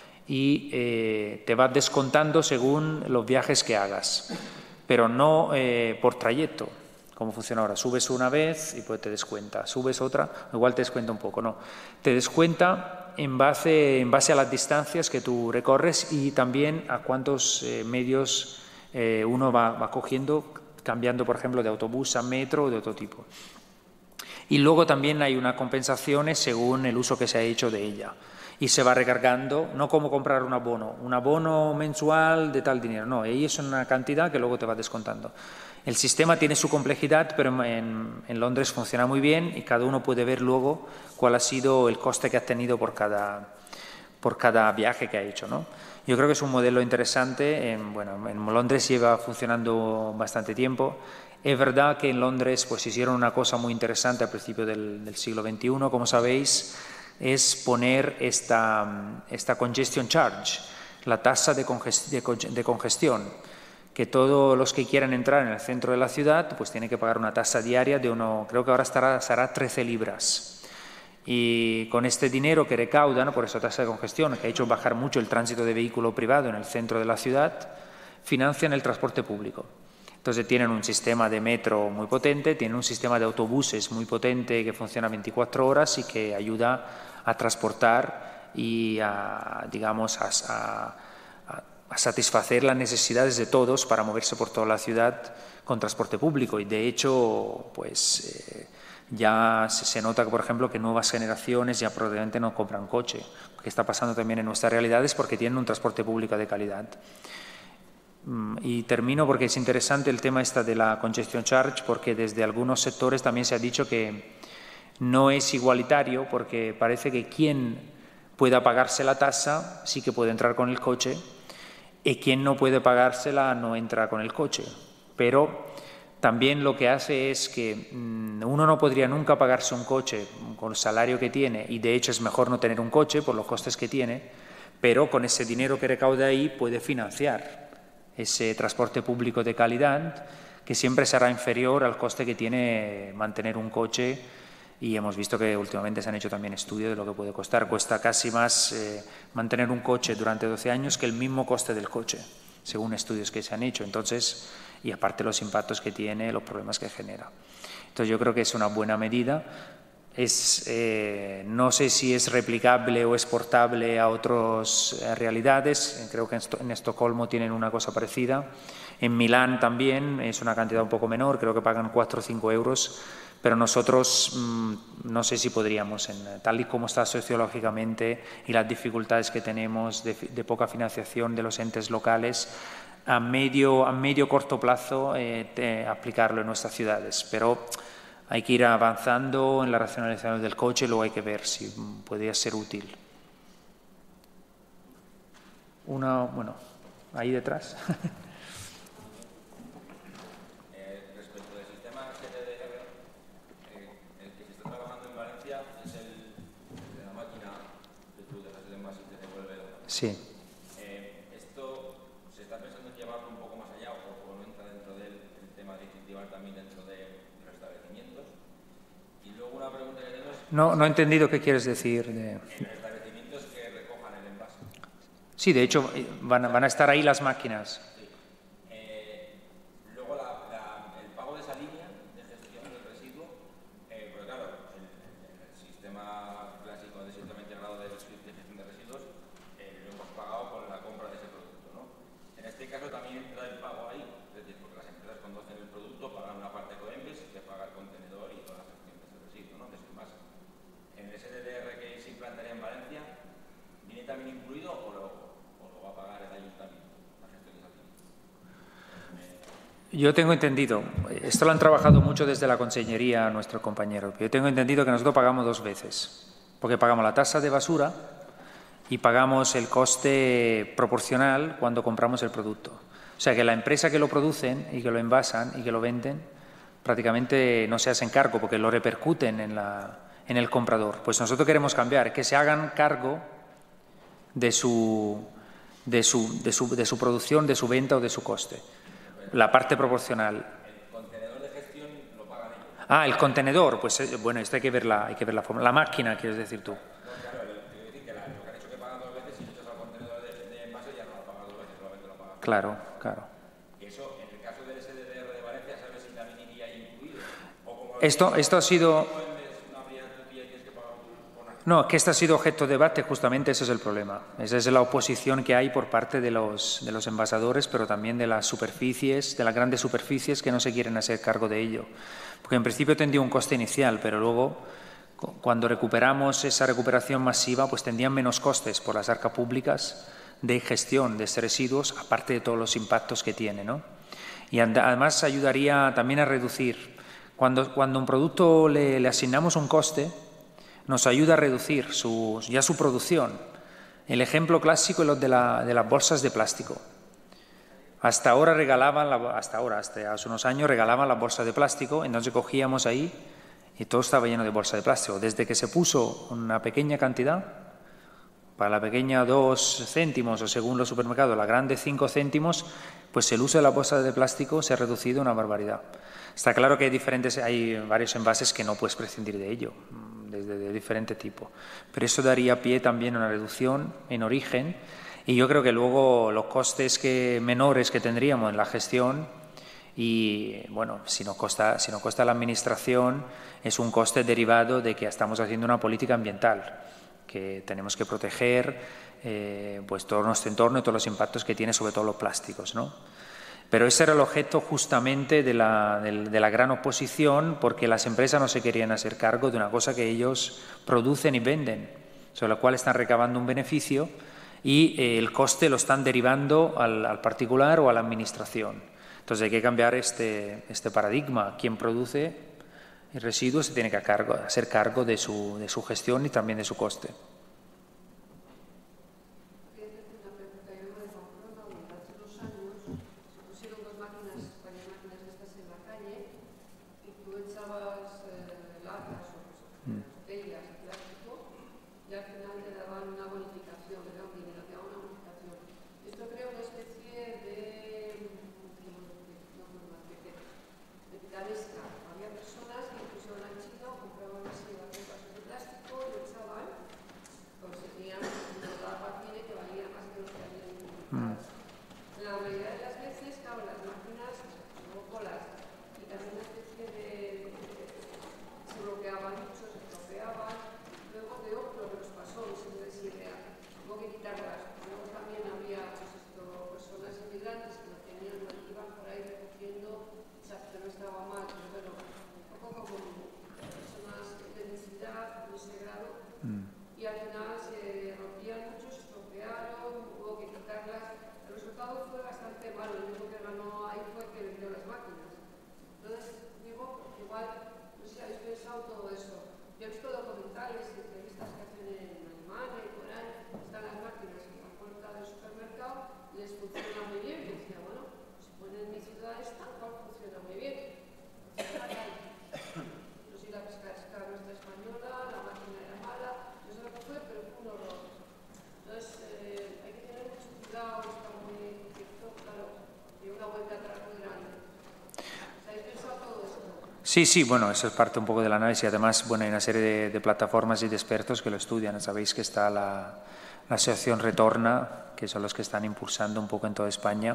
Speaker 1: y eh, te va descontando según los viajes que hagas, pero no eh, por trayecto. ¿Cómo funciona ahora? Subes una vez y pues te descuenta, subes otra, igual te descuenta un poco, no. Te descuenta en base, en base a las distancias que tú recorres y también a cuántos eh, medios eh, uno va, va cogiendo, cambiando, por ejemplo, de autobús a metro o de otro tipo. Y luego también hay unas compensaciones según el uso que se ha hecho de ella. Y se va recargando, no como comprar un abono, un abono mensual de tal dinero, no, ahí es una cantidad que luego te va descontando. El sistema tiene su complejidad, pero en, en Londres funciona muy bien y cada uno puede ver luego cuál ha sido el coste que ha tenido por cada, por cada viaje que ha hecho, ¿no? Yo creo que es un modelo interesante. En, bueno, en Londres lleva funcionando bastante tiempo. Es verdad que en Londres pues, hicieron una cosa muy interesante al principio del, del siglo veintiuno, como sabéis, es poner esta, esta congestion charge, la tasa de, congest, de, de congestión, que todos los que quieran entrar en el centro de la ciudad pues tienen que pagar una tasa diaria de uno, creo que ahora estará, será trece libras. Y con este dinero que recaudan por esa tasa de congestión, que ha hecho bajar mucho el tránsito de vehículo privado en el centro de la ciudad, financian el transporte público. Entonces tienen un sistema de metro muy potente, tienen un sistema de autobuses muy potente que funciona veinticuatro horas y que ayuda a transportar y a, digamos, a, a, a satisfacer las necesidades de todos para moverse por toda la ciudad con transporte público. Y de hecho, pues eh, ya se, se nota, que, por ejemplo, que nuevas generaciones ya probablemente no compran coche. Lo que está pasando también en nuestras realidades porque tienen un transporte público de calidad. Y termino porque es interesante el tema esta de la congestion charge, porque desde algunos sectores también se ha dicho que no es igualitario, porque parece que quien pueda pagarse la tasa sí que puede entrar con el coche y quien no puede pagársela no entra con el coche. Pero también lo que hace es que mmm, uno no podría nunca pagarse un coche con el salario que tiene, y de hecho es mejor no tener un coche por los costes que tiene, pero con ese dinero que recauda ahí puede financiar ese transporte público de calidad, que siempre será inferior al coste que tiene mantener un coche, y hemos visto que últimamente se han hecho también estudios de lo que puede costar. Cuesta casi más eh, mantener un coche durante doce años que el mismo coste del coche, según estudios que se han hecho. Entonces, y aparte los impactos que tiene, los problemas que genera. Entonces yo creo que es una buena medida. Es, eh, no sé si es replicable o exportable a otras eh, realidades. Creo que en, Est en Estocolmo tienen una cosa parecida. En Milán también es una cantidad un poco menor, creo que pagan cuatro o cinco euros, pero nosotros mmm, no sé si podríamos, en, tal y como está sociológicamente y las dificultades que tenemos de, de poca financiación de los entes locales, a medio, a medio corto plazo eh, de aplicarlo en nuestras ciudades. Pero hay que ir avanzando en la racionalización del coche y luego hay que ver si podría ser útil. Una, bueno, ahí detrás.
Speaker 4: eh, respecto del sistema S D D R, eh, el que se está trabajando en Valencia es el de la máquina que tú dejas el envase y te devuelve el envase.
Speaker 1: Sí.
Speaker 4: Eh, esto se está pensando en llevarlo un poco más allá, o, o no entra dentro del el tema de incentivar también dentro de los establecimientos. Y luego una pregunta que tengo es...
Speaker 1: No, no he entendido qué quieres decir. De...
Speaker 4: En los establecimientos que recojan el envase.
Speaker 1: Sí, de hecho, van a, van a estar ahí las máquinas.
Speaker 4: Sí. Eh, luego la, la, el pago de esa línea de gestión del residuo, eh, porque claro, el, el sistema clásico de sistema integrado de, de gestión de residuos eh, lo hemos pagado con la compra de ese producto, ¿no? En este caso también entra el pago ahí, es decir, porque las empresas cuando hacen el producto pagan una parte con Coembes y se paga el contenedor y todas las gestiones del residuo, ¿no? De ese envase. En el S D D R que se implantaría en Valencia, ¿viene también incluido o lo, o lo va a pagar el ayuntamiento, la gestión de esa línea?
Speaker 1: Yo tengo entendido, esto lo han trabajado mucho desde la consellería nuestro compañero, yo tengo entendido que nosotros pagamos dos veces, porque pagamos la tasa de basura y pagamos el coste proporcional cuando compramos el producto. O sea que la empresa que lo producen y que lo envasan y que lo venden prácticamente no se hacen cargo porque lo repercuten en, la, en el comprador. Pues nosotros queremos cambiar, que se hagan cargo de su, de su, de su, de su producción, de su venta o de su coste. La parte proporcional.
Speaker 4: ¿El contenedor de gestión lo pagan ellos?
Speaker 1: Ah, el contenedor, pues eh, bueno, esto hay que ver la, hay que ver la forma. La máquina, quieres decir tú.
Speaker 4: No, claro, yo quiero decir que la, lo que han hecho que pagan dos veces, si lo echas al contenedor de, de envase ya no lo pagas dos veces, solamente lo pagas.
Speaker 1: Claro, claro.
Speaker 4: Y eso, en el caso del S D D R de Valencia, ¿sabes si también iría incluido? O como
Speaker 1: Esto, esto ha sido...
Speaker 4: no habría tutía y tienes que pagar tú por una...
Speaker 1: No, que este ha sido objeto de debate, justamente ese es el problema. Esa es la oposición que hay por parte de los, de los envasadores, pero también de las superficies, de las grandes superficies que no se quieren hacer cargo de ello. Porque en principio tendría un coste inicial, pero luego, cuando recuperamos esa recuperación masiva, pues tendrían menos costes por las arcas públicas de gestión de estos residuos, aparte de todos los impactos que tiene, ¿no? Y además ayudaría también a reducir. Cuando, cuando un producto le, le asignamos un coste, nos ayuda a reducir su, ya su producción. El ejemplo clásico es lo de, la, de las bolsas de plástico. Hasta ahora regalaban, la, hasta ahora, hasta hace unos años regalaban las bolsas de plástico, entonces cogíamos ahí y todo estaba lleno de bolsas de plástico. Desde que se puso una pequeña cantidad, para la pequeña dos céntimos o según los supermercados, la grande cinco céntimos, pues el uso de las bolsas de plástico se ha reducido una barbaridad. Está claro que hay, diferentes, hay varios envases que no puedes prescindir de ello, desde de diferente tipo. Pero eso daría pie también a una reducción en origen y yo creo que luego los costes que, menores que tendríamos en la gestión Y bueno, si nos costa, si nos cuesta la administración, es un coste derivado de que estamos haciendo una política ambiental, que tenemos que proteger eh, pues todo nuestro entorno y todos los impactos que tiene, sobre todo los plásticos, ¿no? Pero ese era el objeto justamente de la, de, de la gran oposición, porque las empresas no se querían hacer cargo de una cosa que ellos producen y venden, sobre la cual están recabando un beneficio y eh, el coste lo están derivando al, al particular o a la administración. Entonces hay que cambiar este, este paradigma. Quien produce el residuo se tiene que cargo, hacer cargo de su, de su gestión y también de su coste. Sí, sí, bueno, eso es parte un poco del análisis. Además, bueno, hay una serie de, de plataformas y de expertos que lo estudian. Sabéis que está la, la asociación Retorna, que son los que están impulsando un poco en toda España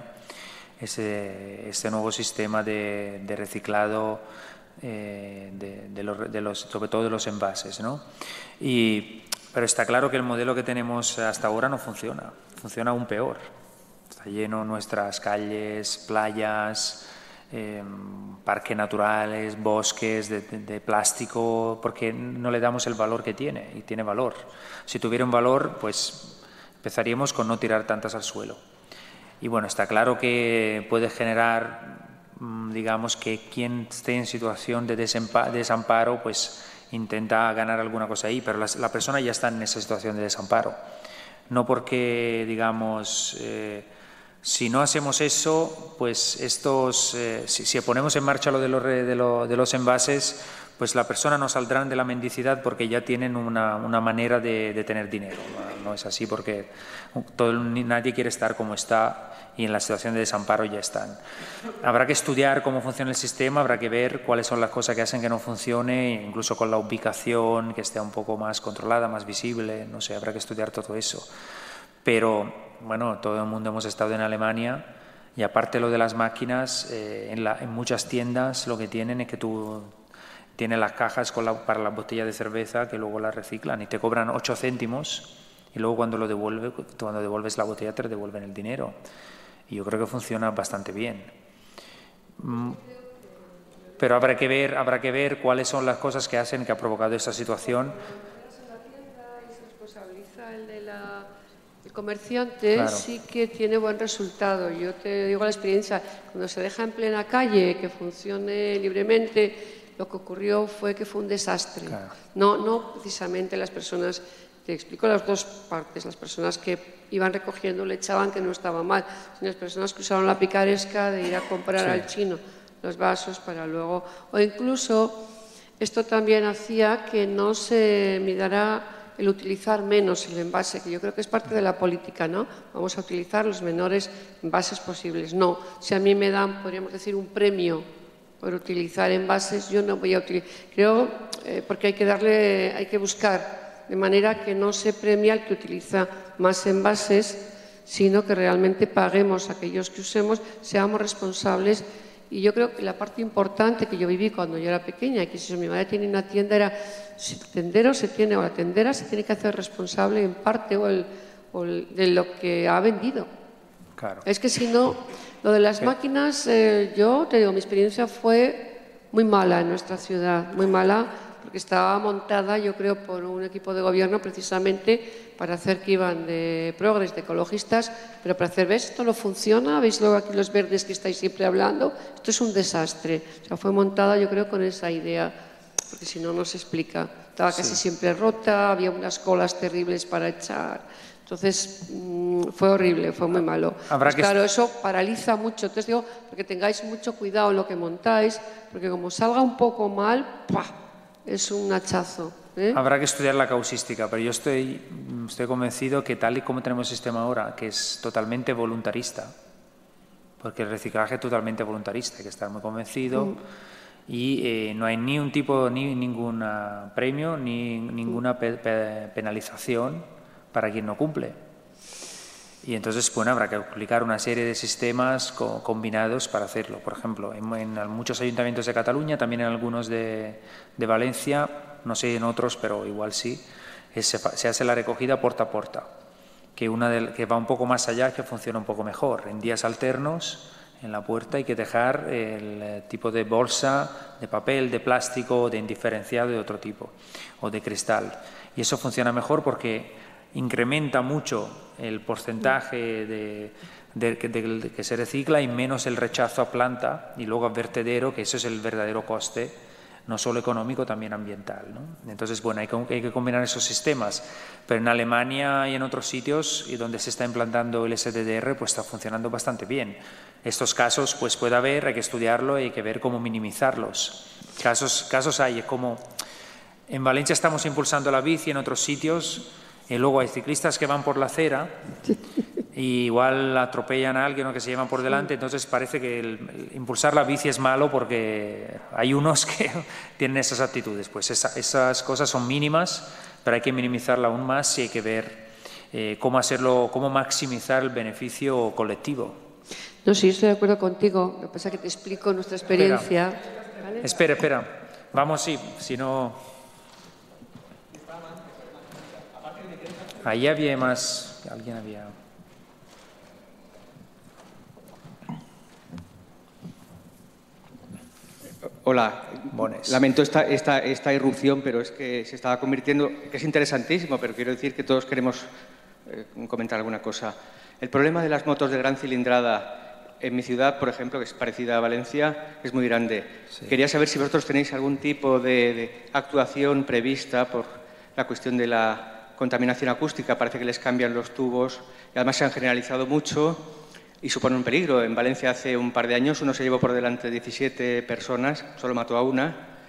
Speaker 1: ese, este nuevo sistema de, de reciclado, eh, de, de, los, de los, sobre todo de los envases, ¿no? Y, pero está claro que el modelo que tenemos hasta ahora no funciona, funciona aún peor. Está lleno nuestras calles, playas, Eh, parques naturales, bosques de, de, de plástico, porque no le damos el valor que tiene, y tiene valor. Si tuviera un valor, pues empezaríamos con no tirar tantas al suelo. Y bueno, está claro que puede generar, digamos, que quien esté en situación de desamparo, pues intenta ganar alguna cosa ahí, pero la, la persona ya está en esa situación de desamparo. No porque, digamos, eh, si no hacemos eso, pues estos, eh, si, si ponemos en marcha lo de los, de, lo, de los envases, pues la persona no saldrán de la mendicidad porque ya tienen una, una manera de, de tener dinero. No, no es así, porque todo, nadie quiere estar como está y en la situación de desamparo ya están. Habrá que estudiar cómo funciona el sistema, habrá que ver cuáles son las cosas que hacen que no funcione, incluso con la ubicación, que esté un poco más controlada, más visible, no sé, habrá que estudiar todo eso. Pero, bueno, todo el mundo hemos estado en Alemania y aparte lo de las máquinas, eh, en, la, en muchas tiendas lo que tienen es que tú tienes las cajas con la, para las botellas de cerveza que luego las reciclan y te cobran ocho céntimos y luego cuando, lo devuelve, cuando devuelves la botella te devuelven el dinero. Y yo creo que funciona bastante bien. Pero habrá que ver, habrá que ver cuáles son las cosas que hacen que ha provocado esta situación.
Speaker 5: El comerciante
Speaker 1: Claro.
Speaker 5: sí que tiene buen resultado. Yo te digo la experiencia, cuando se deja en plena calle que funcione libremente, lo que ocurrió fue que fue un desastre.
Speaker 1: Claro.
Speaker 5: No, no precisamente las personas, te explico las dos partes, las personas que iban recogiendo le echaban que no estaba mal, sino las personas que usaron la picaresca de ir a comprar
Speaker 1: Sí.
Speaker 5: al chino los vasos para luego, o incluso esto también hacía que no se mirara el utilizar menos el envase, que yo creo que es parte de la política, ¿no? Vamos a utilizar los menores envases posibles. No, si a mí me dan, podríamos decir, un premio por utilizar envases, yo no voy a utilizar. Creo, eh, porque hay que darle, hay que buscar, de manera que no se premia al que utiliza más envases, sino que realmente paguemos a aquellos que usemos, seamos responsables Y yo creo que la parte importante que yo viví cuando yo era pequeña, y que si mi madre tiene una tienda, era si el tendero se tiene, o la tendera se tiene que hacer responsable en parte o, el, o el, de lo que ha vendido.
Speaker 1: Claro.
Speaker 5: Es que si no, lo de las máquinas, eh, yo te digo, mi experiencia fue muy mala en nuestra ciudad, muy mala, porque estaba montada, yo creo, por un equipo de gobierno precisamente para hacer que iban de progres, de ecologistas, pero para hacer, ¿ves? Esto no funciona, ¿veis luego aquí los verdes que estáis siempre hablando? Esto es un desastre. O sea, fue montada, yo creo, con esa idea, porque si no, no se explica. Estaba casi
Speaker 1: Sí.
Speaker 5: siempre rota, había unas colas terribles para echar. Entonces, mmm, fue horrible, fue muy malo.
Speaker 1: Habrá
Speaker 5: Pues
Speaker 1: que
Speaker 5: claro, eso paraliza mucho. Entonces digo, porque tengáis mucho cuidado en lo que montáis, porque como salga un poco mal, ¡pah!, es un hachazo. ¿eh?
Speaker 1: Habrá que estudiar la causística, pero yo estoy, estoy convencido que tal y como tenemos el sistema ahora, que es totalmente voluntarista, porque el reciclaje es totalmente voluntarista, hay que estar muy convencido, mm. y eh, no hay ni un tipo, ni ningún premio, ni ninguna pe pe penalización para quien no cumple. Y entonces, bueno, habrá que aplicar una serie de sistemas co combinados para hacerlo. Por ejemplo, en, en muchos ayuntamientos de Cataluña, también en algunos de, de Valencia, no sé en otros, pero igual sí, es, se, se hace la recogida puerta a puerta, que, una de, que va un poco más allá, que funciona un poco mejor. En días alternos, en la puerta hay que dejar el tipo de bolsa, de papel, de plástico, de indiferenciado de otro tipo, o de cristal. Y eso funciona mejor porque incrementa mucho el porcentaje de, de, de, de que se recicla y menos el rechazo a planta y luego a vertedero, que eso es el verdadero coste, no solo económico, también ambiental, ¿no? Entonces, bueno, hay que, hay que combinar esos sistemas, pero en Alemania y en otros sitios y donde se está implantando el S D D R, pues está funcionando bastante bien. Estos casos, pues puede haber, hay que estudiarlo y hay que ver cómo minimizarlos. Casos, casos hay, es como en Valencia estamos impulsando la bici, en otros sitios. Y luego hay ciclistas que van por la acera y igual atropellan a alguien o que se llevan por delante, entonces parece que el, el impulsar la bici es malo porque hay unos que tienen esas actitudes. Pues esa, esas cosas son mínimas, pero hay que minimizarla aún más y hay que ver eh, cómo hacerlo, cómo maximizar el beneficio colectivo.
Speaker 5: No, sí, estoy de acuerdo contigo. Lo que pasa es que te explico nuestra experiencia.
Speaker 1: Espera,
Speaker 5: ¿Vale?
Speaker 1: espera, espera. Vamos, sí, si no... Ahí había más, alguien había...
Speaker 6: Hola,
Speaker 1: Bones.
Speaker 6: Lamento esta, esta, esta irrupción, pero es que se estaba convirtiendo, que es interesantísimo, pero quiero decir que todos queremos eh, comentar alguna cosa. El problema de las motos de gran cilindrada en mi ciudad, por ejemplo, que es parecida a Valencia, es muy grande. Sí. Quería saber si vosotros tenéis algún tipo de, de actuación prevista por la cuestión de la contaminación acústica. Parece que les cambian los tubos y además se han generalizado mucho y supone un peligro. En Valencia hace un par de años uno se llevó por delante diecisiete personas, solo mató a una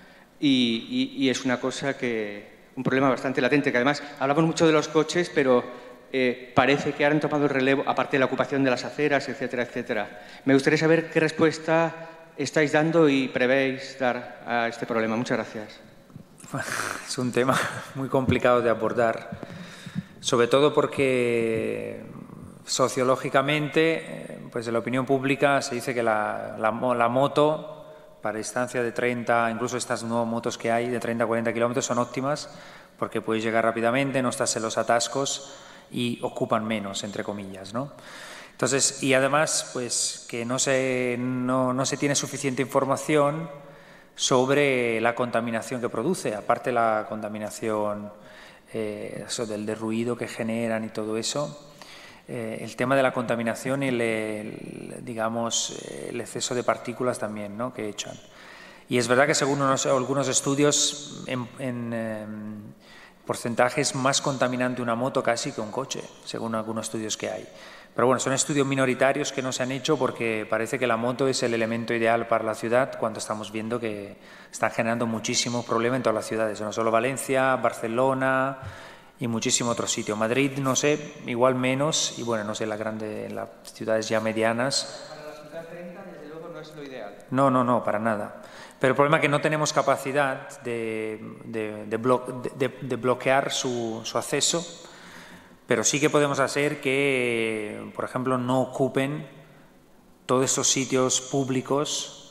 Speaker 6: y, y, y es una cosa que, un problema bastante latente, que además hablamos mucho de los coches, pero eh, parece que han tomado el relevo, aparte de la ocupación de las aceras, etcétera, etcétera. Me gustaría saber qué respuesta estáis dando y prevéis dar a este problema. Muchas gracias.
Speaker 1: Es un tema muy complicado de abordar, sobre todo porque sociológicamente, pues en la opinión pública se dice que la, la, la moto para distancia de treinta, incluso estas nuevas motos que hay de treinta a cuarenta kilómetros son óptimas porque puedes llegar rápidamente, no estás en los atascos y ocupan menos, entre comillas, ¿no? Entonces, y además, pues que no se, no, no se tiene suficiente información sobre la contaminación que produce, aparte la contaminación eh, eso del de ruido que generan y todo eso, eh, el tema de la contaminación y el, el, digamos, el exceso de partículas también, ¿no?, que echan. Y es verdad que según unos, algunos estudios, en, en eh, porcentaje es más contaminante una moto casi que un coche, según algunos estudios que hay. Pero bueno, son estudios minoritarios que no se han hecho porque parece que la moto es el elemento ideal para la ciudad cuando estamos viendo que están generando muchísimos problemas en todas las ciudades, no solo Valencia, Barcelona y muchísimos otros sitios. Madrid, no sé, igual menos, y bueno, no sé, la grande, las ciudades ya medianas.
Speaker 6: Para la ciudad treinta, desde luego, no es lo ideal.
Speaker 1: No, no, no, para nada. Pero el problema es que no tenemos capacidad de, de, de, blo de, de bloquear su, su acceso. Pero sí que podemos hacer que, por ejemplo, no ocupen todos esos sitios públicos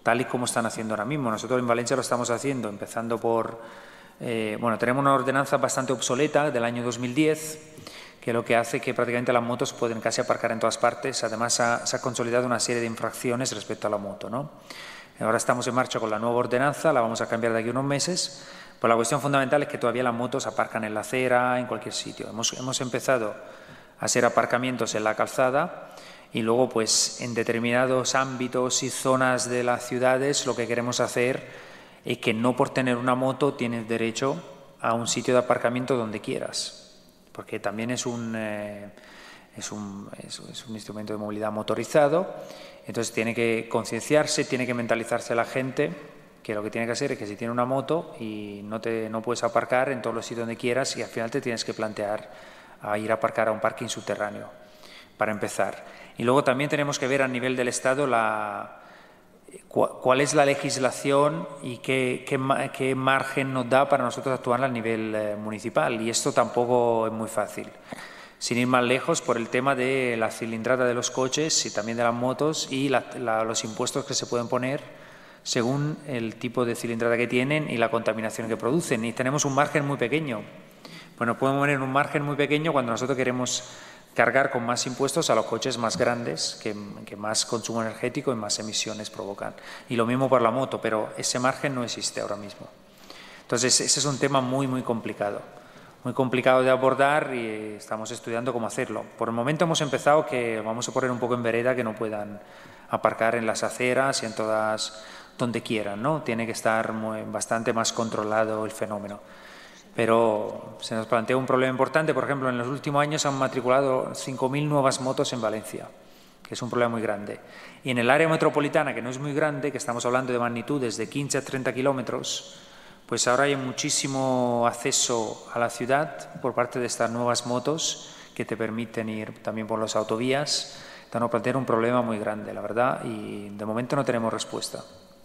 Speaker 1: tal y como están haciendo ahora mismo. Nosotros en Valencia lo estamos haciendo, empezando por… Eh, bueno, tenemos una ordenanza bastante obsoleta del año dos mil diez, que lo que hace que prácticamente las motos pueden casi aparcar en todas partes. Además, ha, se ha consolidado una serie de infracciones respecto a la moto, ¿no? Ahora estamos en marcha con la nueva ordenanza, la vamos a cambiar de aquí a unos meses. Pues la cuestión fundamental es que todavía las motos aparcan en la acera, en cualquier sitio. Hemos, hemos empezado a hacer aparcamientos en la calzada y luego, pues, en determinados ámbitos y zonas de las ciudades, lo que queremos hacer es que no por tener una moto tienes derecho a un sitio de aparcamiento donde quieras, porque también es un, eh, es un, es, es un instrumento de movilidad motorizado. Entonces tiene que concienciarse, tiene que mentalizarse a la gente que lo que tiene que hacer es que si tiene una moto y no, te, no puedes aparcar en todos los sitios donde quieras, y al final te tienes que plantear a ir a aparcar a un parking subterráneo, para empezar. Y luego también tenemos que ver a nivel del Estado la, cuál es la legislación y qué, qué, qué margen nos da para nosotros actuar a nivel eh, municipal. Y esto tampoco es muy fácil. Sin ir más lejos, por el tema de la cilindrada de los coches y también de las motos y la, la, los impuestos que se pueden poner según el tipo de cilindrada que tienen y la contaminación que producen. Y tenemos un margen muy pequeño. Bueno, podemos poner un margen muy pequeño cuando nosotros queremos cargar con más impuestos a los coches más grandes, que, que más consumo energético y más emisiones provocan. Y lo mismo por la moto, pero ese margen no existe ahora mismo. Entonces, ese es un tema muy, muy complicado. Muy complicado de abordar y estamos estudiando cómo hacerlo. Por el momento hemos empezado que vamos a poner un poco en vereda que no puedan aparcar en las aceras y en todas, donde quieran, ¿no? Tiene que estar muy, bastante más controlado el fenómeno. Pero se nos plantea un problema importante. Por ejemplo, en los últimos años se han matriculado cinco mil nuevas motos en Valencia, que es un problema muy grande. Y en el área metropolitana, que no es muy grande, que estamos hablando de magnitudes de quince a treinta kilómetros, pues ahora hay muchísimo acceso a la ciudad por parte de estas nuevas motos que te permiten ir también por las autovías. Entonces nos plantea un problema muy grande, la verdad, y de momento no tenemos respuesta.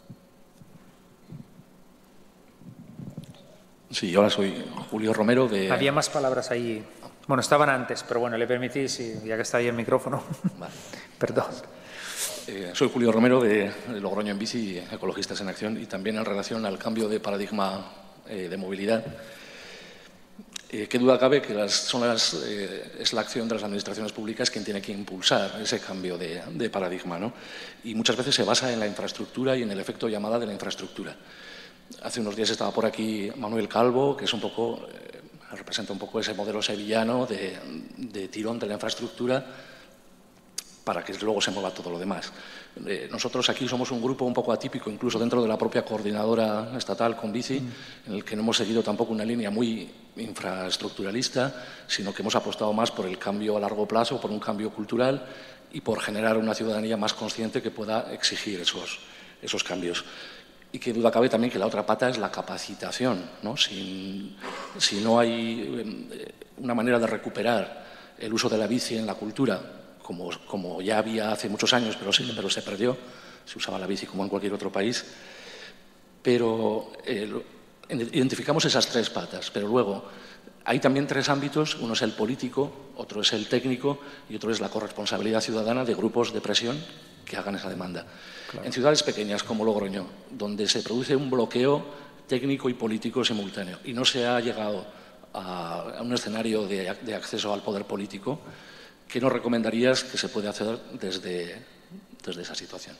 Speaker 7: Sí, ahora soy Julio Romero de…
Speaker 1: Había más palabras ahí. Bueno, estaban antes, pero bueno, le permitís, ya que está ahí el micrófono. Vale. Perdón.
Speaker 7: Eh, soy Julio Romero de, de Logroño en Bici, Ecologistas en Acción, y también en relación al cambio de paradigma eh, de movilidad. Eh, qué duda cabe que las, son las, eh, es la acción de las administraciones públicas quien tiene que impulsar ese cambio de, de paradigma, ¿no? Y muchas veces se basa en la infraestructura y en el efecto llamada de la infraestructura. Hace unos días estaba por aquí Manuel Calvo, que es un poco, eh, representa un poco ese modelo sevillano de, de tirón de la infraestructura para que luego se mueva todo lo demás. Eh, nosotros aquí somos un grupo un poco atípico, incluso dentro de la propia coordinadora estatal con bici, mm. en el que no hemos seguido tampoco una línea muy infraestructuralista, sino que hemos apostado más por el cambio a largo plazo, por un cambio cultural y por generar una ciudadanía más consciente que pueda exigir esos, esos cambios. Y que duda cabe también que la otra pata es la capacitación, ¿no? Si, si no hay una manera de recuperar el uso de la bici en la cultura, como, como ya había hace muchos años, pero, sí, pero se perdió, se usaba la bici como en cualquier otro país, pero eh, identificamos esas tres patas, pero luego hay también tres ámbitos, uno es el político, otro es el técnico y otro es la corresponsabilidad ciudadana de grupos de presión que hagan esa demanda. Claro. En ciudades pequeñas como Logroño, donde se produce un bloqueo técnico y político simultáneo y no se ha llegado a, a un escenario de, de acceso al poder político, ¿qué nos recomendarías que se puede hacer desde, desde esa situación?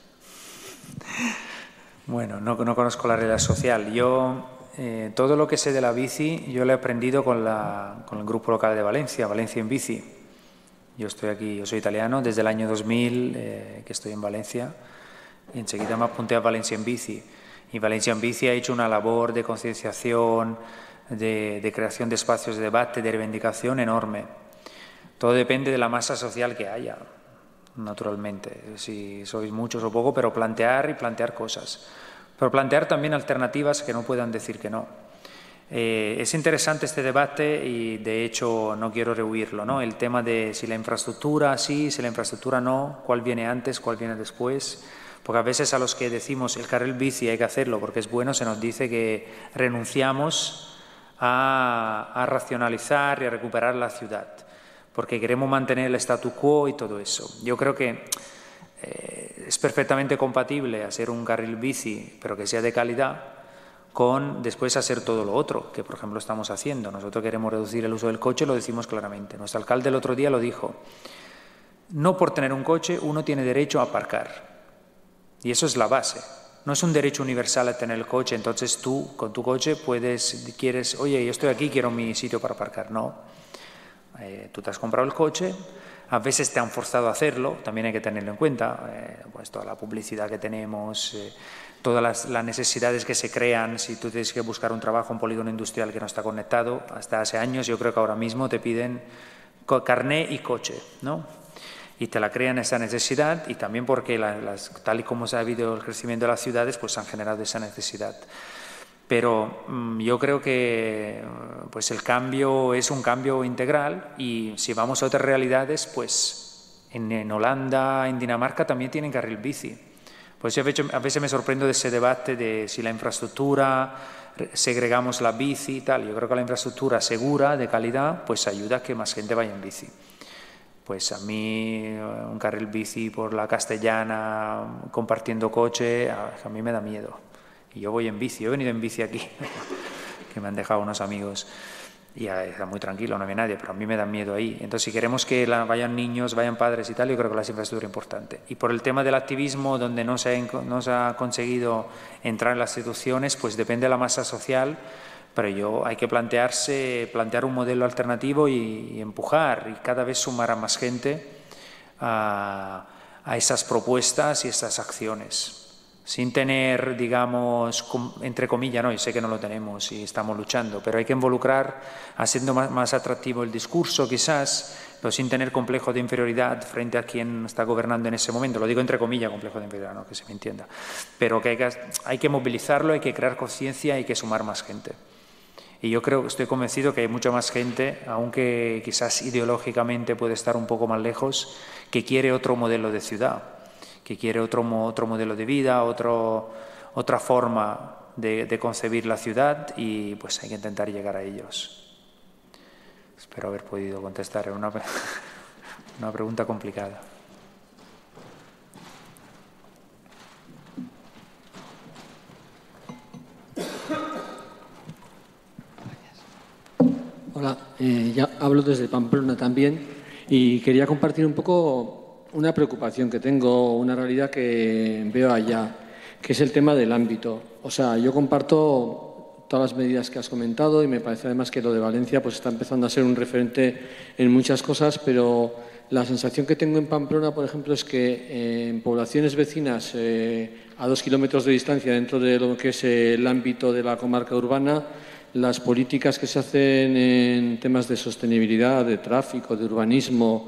Speaker 1: Bueno, no, no conozco la realidad social. Yo, eh, todo lo que sé de la bici, yo lo he aprendido con, la, con el grupo local de Valencia, Valencia en Bici. Yo estoy aquí, yo soy italiano, desde el año dos mil eh, que estoy en Valencia. Y enseguida me apunté a Valencia en Bici. Y Valencia en Bici ha hecho una labor de concienciación, de, de creación de espacios de debate, de reivindicación enorme. Todo depende de la masa social que haya, naturalmente, si sois muchos o poco, pero plantear y plantear cosas. Pero plantear también alternativas que no puedan decir que no. Eh, es interesante este debate y, de hecho, no quiero rehuirlo, ¿no? El tema de si la infraestructura sí, si la infraestructura no, cuál viene antes, cuál viene después. Porque a veces a los que decimos el carril bici hay que hacerlo porque es bueno, se nos dice que renunciamos a, a racionalizar y a recuperar la ciudad, porque queremos mantener el statu quo y todo eso. Yo creo que eh, es perfectamente compatible hacer un carril bici, pero que sea de calidad, con después hacer todo lo otro, que por ejemplo estamos haciendo. Nosotros queremos reducir el uso del coche, lo decimos claramente. Nuestro alcalde el otro día lo dijo. No por tener un coche uno tiene derecho a aparcar. Y eso es la base. No es un derecho universal a tener el coche, entonces tú con tu coche puedes, quieres, oye, yo estoy aquí, quiero mi sitio para aparcar. No. Eh, tú te has comprado el coche, a veces te han forzado a hacerlo, también hay que tenerlo en cuenta, eh, pues toda la publicidad que tenemos, eh, todas las, las necesidades que se crean, si tú tienes que buscar un trabajo, un polígono industrial que no está conectado, hasta hace años yo creo que ahora mismo te piden carné y coche, ¿no? Y te la crean esa necesidad y también porque la, las, tal y como se ha habido el crecimiento de las ciudades, pues han generado esa necesidad. Pero mmm, yo creo que pues el cambio es un cambio integral y si vamos a otras realidades, pues en, en Holanda, en Dinamarca también tienen carril bici. Pues yo a veces me sorprendo de ese debate de si la infraestructura, segregamos la bici y tal. Yo creo que la infraestructura segura, de calidad, pues ayuda a que más gente vaya en bici. Pues a mí un carril bici por la Castellana, compartiendo coche, a, a mí me da miedo. Y yo voy en bici, yo he venido en bici aquí, que me han dejado unos amigos. Y está muy tranquilo, no había nadie, pero a mí me da miedo ahí. Entonces, si queremos que la, vayan niños, vayan padres y tal, yo creo que la infraestructura es importante. Y por el tema del activismo, donde no se, ha, no se ha conseguido entrar en las instituciones, pues depende de la masa social, pero yo hay que plantearse, plantear un modelo alternativo y, y empujar y cada vez sumar a más gente a, a esas propuestas y esas acciones. Sin tener, digamos, entre comillas, no, yo sé que no lo tenemos y estamos luchando, pero hay que involucrar, haciendo más, más atractivo el discurso quizás, pero sin tener complejo de inferioridad frente a quien está gobernando en ese momento. Lo digo entre comillas, complejo de inferioridad, no que se me entienda. Pero que hay que, hay que movilizarlo, hay que crear conciencia y hay que sumar más gente. Y yo creo, estoy convencido que hay mucha más gente, aunque quizás ideológicamente puede estar un poco más lejos, que quiere otro modelo de ciudad, que quiere otro, otro modelo de vida, otro, otra forma de, de concebir la ciudad y pues hay que intentar llegar a ellos. Espero haber podido contestar. Es una, una pregunta complicada.
Speaker 8: Hola, eh, ya hablo desde Pamplona también y quería compartir un poco una preocupación que tengo, una realidad que veo allá, que es el tema del ámbito. O sea, yo comparto todas las medidas que has comentado y me parece además que lo de Valencia pues está empezando a ser un referente en muchas cosas, pero la sensación que tengo en Pamplona, por ejemplo, es que eh, en poblaciones vecinas eh, a dos kilómetros de distancia dentro de lo que es el ámbito de la comarca urbana, las políticas que se hacen en temas de sostenibilidad, de tráfico, de urbanismo,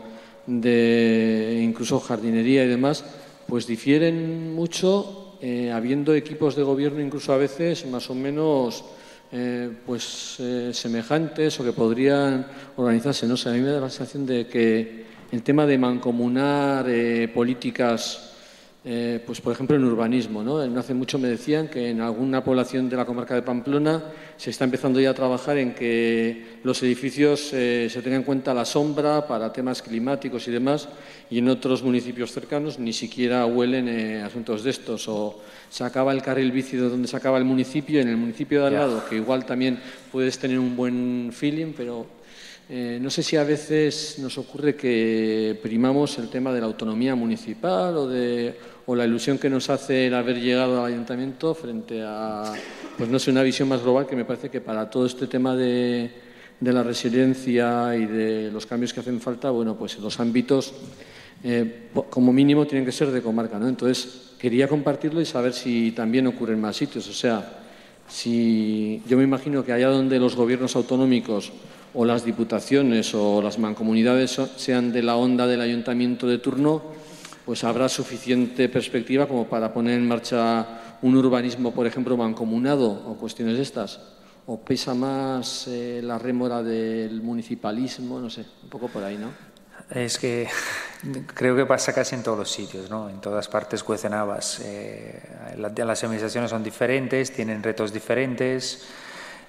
Speaker 8: de incluso jardinería y demás, pues difieren mucho, eh, habiendo equipos de gobierno incluso a veces más o menos eh, pues eh, semejantes o que podrían organizarse. No sé, a mí me da la sensación de que el tema de mancomunar eh, políticas, eh, pues por ejemplo en urbanismo, ¿no? No hace mucho me decían que en alguna población de la comarca de Pamplona se está empezando ya a trabajar en que los edificios eh, se tengan en cuenta la sombra para temas climáticos y demás, y en otros municipios cercanos ni siquiera huelen eh, asuntos de estos, o se acaba el carril bici de donde se acaba el municipio, en el municipio de al lado, que igual también puedes tener un buen feeling, pero eh, no sé si a veces nos ocurre que primamos el tema de la autonomía municipal o de o la ilusión que nos hace el haber llegado al ayuntamiento frente a, pues no sé, una visión más global que me parece que para todo este tema de, de la resiliencia y de los cambios que hacen falta, bueno, pues los ámbitos eh, como mínimo tienen que ser de comarca, ¿no? Entonces, quería compartirlo y saber si también ocurre en más sitios. O sea, si yo me imagino que allá donde los gobiernos autonómicos o las diputaciones o las mancomunidades sean de la onda del ayuntamiento de turno, pues habrá suficiente perspectiva como para poner en marcha un urbanismo, por ejemplo, mancomunado o cuestiones de estas. ¿O pesa más eh, la rémora del municipalismo? No sé, un poco por ahí, ¿no?
Speaker 1: Es que creo que pasa casi en todos los sitios, ¿no? En todas partes cuecen habas. Eh, las administraciones son diferentes, tienen retos diferentes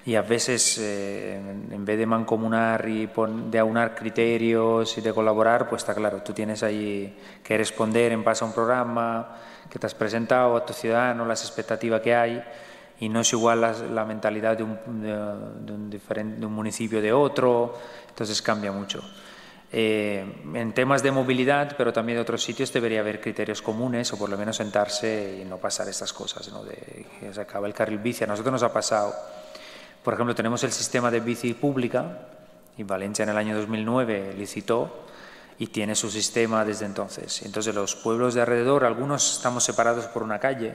Speaker 1: y a veces eh, en vez de mancomunar y pon, de aunar criterios y de colaborar, pues está claro, tú tienes ahí que responder en base a un programa que te has presentado a tu ciudadano, las expectativas que hay, y no es igual la, la mentalidad de un, de, de, un diferente, de un municipio de otro, entonces cambia mucho. Eh, en temas de movilidad, pero también de otros sitios, debería haber criterios comunes o por lo menos sentarse y no pasar estas cosas, ¿no? De que se acaba el carril bici. A nosotros nos ha pasado, por ejemplo, tenemos el sistema de bici pública y Valencia en el año dos mil nueve licitó y tiene su sistema desde entonces. Entonces los pueblos de alrededor, algunos estamos separados por una calle,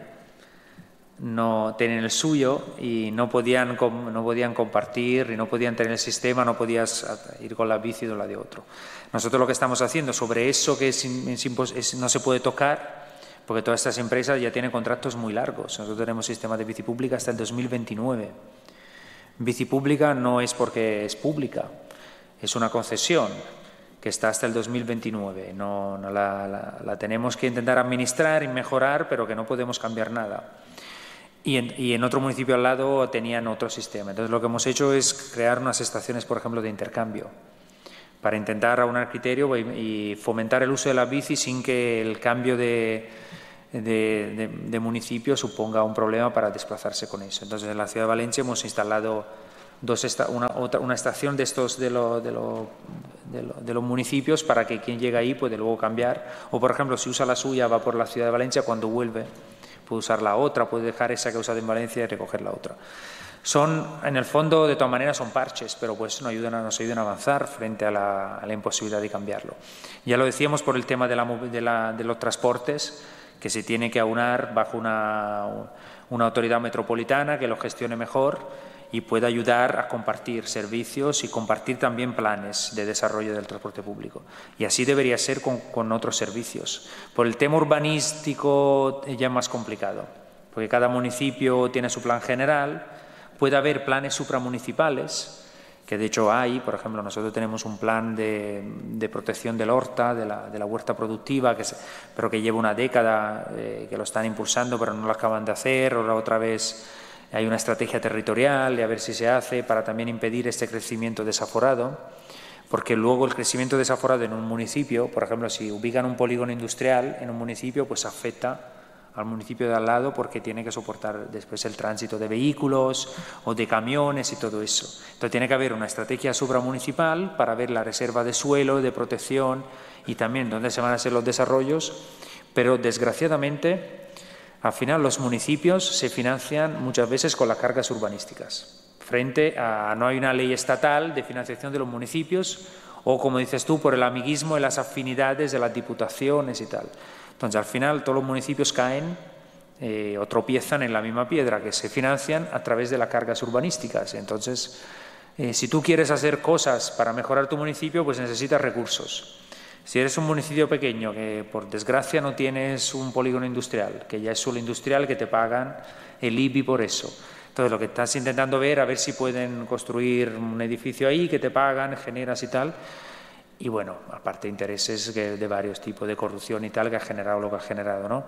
Speaker 1: no tienen el suyo y no podían, no podían compartir y no podían tener el sistema, no podías ir con la bici de un lado de otro. Nosotros lo que estamos haciendo sobre eso que es, es, es, no se puede tocar, porque todas estas empresas ya tienen contratos muy largos. Nosotros tenemos sistema de bici pública hasta el dos mil veintinueve. Bici pública no es porque es pública, es una concesión que está hasta el dos mil veintinueve. No, no la, la, la tenemos que intentar administrar y mejorar, pero que no podemos cambiar nada. Y en, y en otro municipio al lado tenían otro sistema. Entonces lo que hemos hecho es crear unas estaciones, por ejemplo, de intercambio, para intentar aunar criterio y, y fomentar el uso de la bici sin que el cambio de, de, de, de municipio suponga un problema para desplazarse con eso. Entonces en la ciudad de Valencia hemos instalado dos esta, una, otra, una estación de estos de, lo, de, lo, de, lo, de los municipios para que quien llega ahí puede luego cambiar. O por ejemplo, si usa la suya, va por la ciudad de Valencia, cuando vuelve puede usar la otra, puede dejar esa que ha usado en Valencia y recoger la otra. Son, en el fondo, de todas maneras, son parches, pero pues nos ayudan a, nos ayudan a avanzar frente a la, a la imposibilidad de cambiarlo. Ya lo decíamos por el tema de, la, de, la, de los transportes, que se tiene que aunar bajo una, una autoridad metropolitana que lo gestione mejor y pueda ayudar a compartir servicios y compartir también planes de desarrollo del transporte público. Y así debería ser con, con otros servicios. Por el tema urbanístico ya es más complicado, porque cada municipio tiene su plan general, puede haber planes supramunicipales, que de hecho hay. Por ejemplo, nosotros tenemos un plan de, de protección del horta, de la, de la huerta productiva, que se, pero que lleva una década, eh, que lo están impulsando, pero no lo acaban de hacer. Ahora otra vez hay una estrategia territorial y a ver si se hace para también impedir este crecimiento desaforado, porque luego el crecimiento desaforado en un municipio, por ejemplo, si ubican un polígono industrial en un municipio, pues afecta al municipio de al lado porque tiene que soportar después el tránsito de vehículos o de camiones y todo eso. Entonces tiene que haber una estrategia supramunicipal para ver la reserva de suelo, de protección y también dónde se van a hacer los desarrollos, pero desgraciadamente al final los municipios se financian muchas veces con las cargas urbanísticas. Frente a no hay una ley estatal de financiación de los municipios o, como dices tú, por el amiguismo y las afinidades de las diputaciones y tal. Entonces, al final, todos los municipios caen eh, o tropiezan en la misma piedra, que se financian a través de las cargas urbanísticas. Entonces, eh, si tú quieres hacer cosas para mejorar tu municipio, pues necesitas recursos. Si eres un municipio pequeño que, por desgracia, no tienes un polígono industrial, que ya es suelo industrial, que te pagan el I B I por eso. Entonces, lo que estás intentando ver, a ver si pueden construir un edificio ahí, que te pagan, generas y tal. Y bueno, aparte intereses de varios tipos de corrupción y tal que ha generado lo que ha generado, ¿no?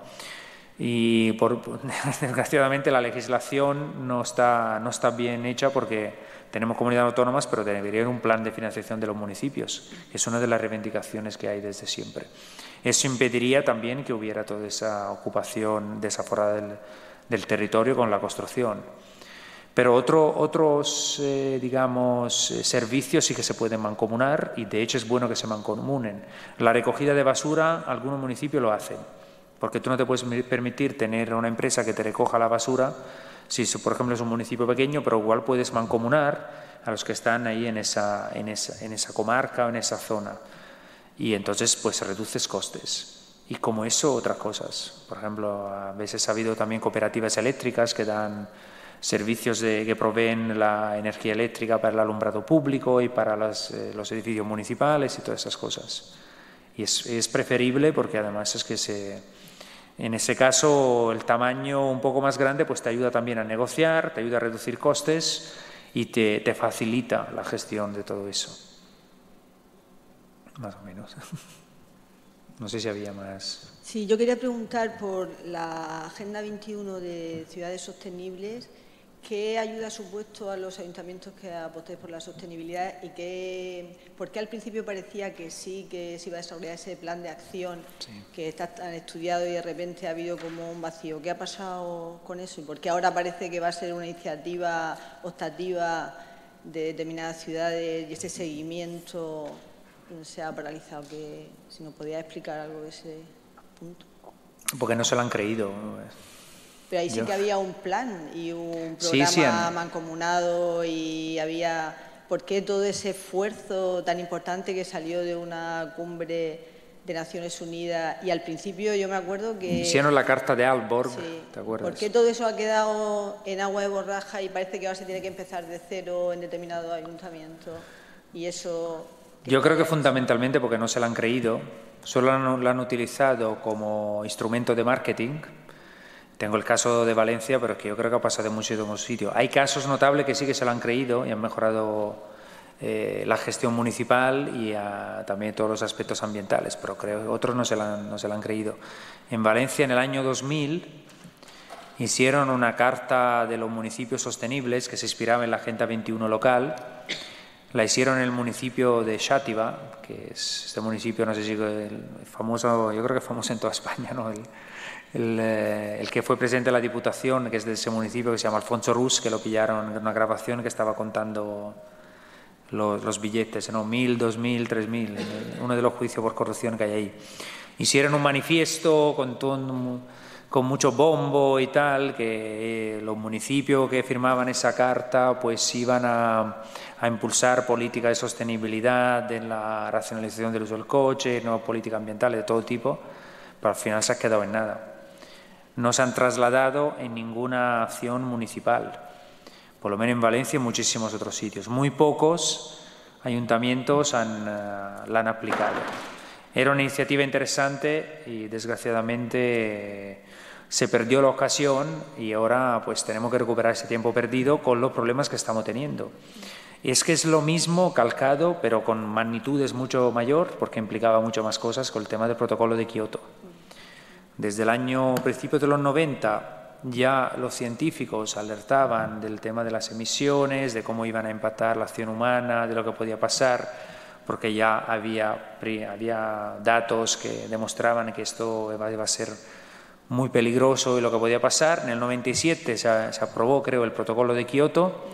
Speaker 1: Y por, desgraciadamente la legislación no está, no está bien hecha porque tenemos comunidades autónomas, pero debería haber un plan de financiación de los municipios, que es una de las reivindicaciones que hay desde siempre. Eso impediría también que hubiera toda esa ocupación desaforada del, del territorio con la construcción. Pero otro, otros, eh, digamos, eh, servicios sí que se pueden mancomunar y, de hecho, es bueno que se mancomunen. La recogida de basura, algunos municipios lo hacen, porque tú no te puedes permitir tener una empresa que te recoja la basura si, por ejemplo, es un municipio pequeño, pero igual puedes mancomunar a los que están ahí en esa, en esa, en esa comarca o en esa zona. Y entonces, pues, reduces costes. Y como eso, otras cosas. Por ejemplo, a veces ha habido también cooperativas eléctricas que dan servicios de, que proveen la energía eléctrica para el alumbrado público y para las, eh, los edificios municipales y todas esas cosas. Y es, es preferible porque además es que se, en ese caso el tamaño un poco más grande pues te ayuda también a negociar, te ayuda a reducir costes y te, te facilita la gestión de todo eso. Más o menos. No sé si había más.
Speaker 3: Sí, yo quería preguntar por la Agenda veintiuno de Ciudades Sostenibles.
Speaker 9: ¿qué ayuda ha supuesto a los ayuntamientos que apostéis por la sostenibilidad y qué, por qué al principio parecía que sí, que se iba a desarrollar ese plan de acción sí. que está tan estudiado y de repente ha habido como un vacío? ¿Qué ha pasado con eso? ¿Y por qué ahora parece que va a ser una iniciativa optativa de determinadas ciudades y ese seguimiento se ha paralizado? Que, si nos podía explicar algo de ese punto.
Speaker 1: Porque no se lo han creído.
Speaker 9: Pero ahí sí Yo. que había un plan y un programa
Speaker 1: sí, sí, han...
Speaker 9: mancomunado y había... ¿Por qué todo ese esfuerzo tan importante que salió de una cumbre de Naciones Unidas? Y al principio yo me acuerdo que...
Speaker 1: Hicieron la Carta de Aalborg,
Speaker 9: sí.
Speaker 1: ¿te acuerdas?
Speaker 9: ¿Por qué todo eso ha quedado en agua de borraja y parece que ahora se tiene que empezar de cero en determinados ayuntamientos? Y eso...
Speaker 1: Yo creo que fundamentalmente porque no se lo han creído, solo lo han utilizado como instrumento de marketing. Tengo el caso de Valencia, pero es que yo creo que ha pasado en muchísimos sitios. Hay casos notables que sí que se lo han creído y han mejorado eh, la gestión municipal y a, también todos los aspectos ambientales, pero creo que otros no se, lo han, no se lo han creído. En Valencia, en el año dos mil, hicieron una carta de los municipios sostenibles que se inspiraba en la Agenda veintiuno local. La hicieron en el municipio de Xàtiva, que es este municipio, no sé si el famoso, yo creo que es famoso en toda España, ¿no? El, el, eh, el que fue presidente de la Diputación, que es de ese municipio, que se llama Alfonso Rus, que lo pillaron en una grabación que estaba contando los, los billetes, ¿no? Mil, dos mil, tres mil, uno de los juicios por corrupción que hay ahí. Hicieron un manifiesto con todo, con mucho bombo y tal, que eh, los municipios que firmaban esa carta pues iban a, a impulsar políticas de sostenibilidad, de la racionalización del uso del coche, nuevas políticas ambientales de todo tipo, pero al final se ha quedado en nada. No se han trasladado en ninguna acción municipal, por lo menos en Valencia y en muchísimos otros sitios. Muy pocos ayuntamientos han, uh, la han aplicado. Era una iniciativa interesante y desgraciadamente eh, se perdió la ocasión y ahora pues tenemos que recuperar ese tiempo perdido con los problemas que estamos teniendo. Y es que es lo mismo calcado, pero con magnitudes mucho mayor, porque implicaba mucho más cosas con el tema del protocolo de Kioto. Desde el año principio de los noventa ya los científicos alertaban del tema de las emisiones, de cómo iban a impactar la acción humana, de lo que podía pasar, porque ya había, había datos que demostraban que esto iba a ser muy peligroso y lo que podía pasar. En el noventa y siete se, se aprobó, creo, el protocolo de Kioto.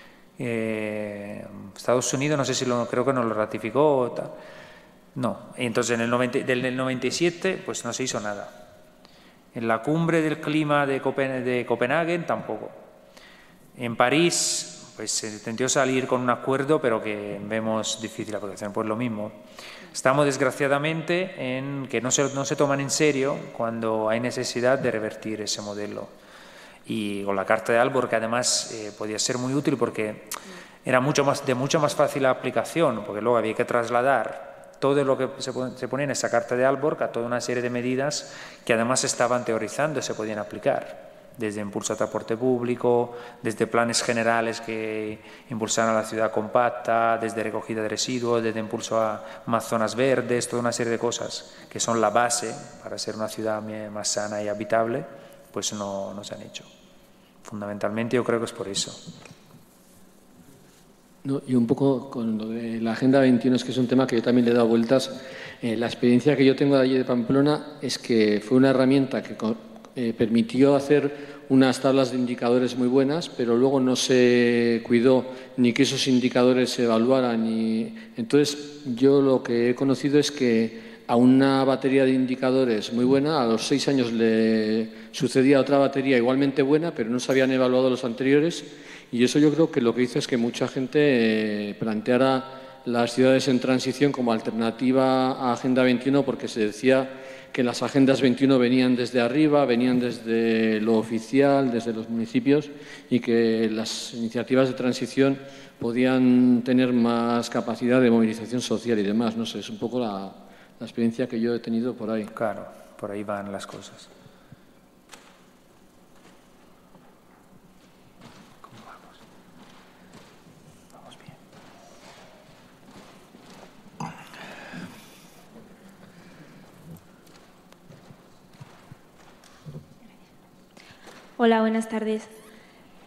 Speaker 1: Eh, Estados Unidos, no sé si lo, creo que no lo ratificó. Tal. No, entonces en el noventa, del noventa y siete pues no se hizo nada. En la cumbre del clima de, Copen, de Copenhague tampoco. En París pues se intentó salir con un acuerdo, pero que vemos difícil la protección, pues lo mismo. Estamos desgraciadamente en que no se, no se toman en serio cuando hay necesidad de revertir ese modelo. Y con la Carta de Aalborg, que además eh, podía ser muy útil porque era mucho más, de mucha más fácil aplicación, porque luego había que trasladar todo lo que se, se ponía en esa Carta de Aalborg a toda una serie de medidas que además se estaban teorizando y se podían aplicar, desde impulso al transporte público, desde planes generales que impulsaran a la ciudad compacta, desde recogida de residuos, desde impulso a más zonas verdes, toda una serie de cosas que son la base para ser una ciudad más sana y habitable, pues no, no se han hecho. Fundamentalmente yo creo que es por eso.
Speaker 8: No, y un poco con lo de la Agenda veintiuno, es que es un tema que yo también le he dado vueltas. Eh, la experiencia que yo tengo de allí de Pamplona es que fue una herramienta que eh, permitió hacer unas tablas de indicadores muy buenas, pero luego no se cuidó ni que esos indicadores se evaluaran. Y entonces yo lo que he conocido es que a una batería de indicadores muy buena, a los seis años le sucedía otra batería igualmente buena, pero no se habían evaluado los anteriores. Y eso yo creo que lo que hizo es que mucha gente eh, planteara las ciudades en transición como alternativa a Agenda veintiuno, porque se decía que las Agendas veintiuno venían desde arriba, venían desde lo oficial, desde los municipios, y que las iniciativas de transición podían tener más capacidad de movilización social y demás. No sé, es un poco la, la experiencia que yo he tenido por ahí.
Speaker 1: Claro, por ahí van las cosas.
Speaker 10: Hola, buenas tardes.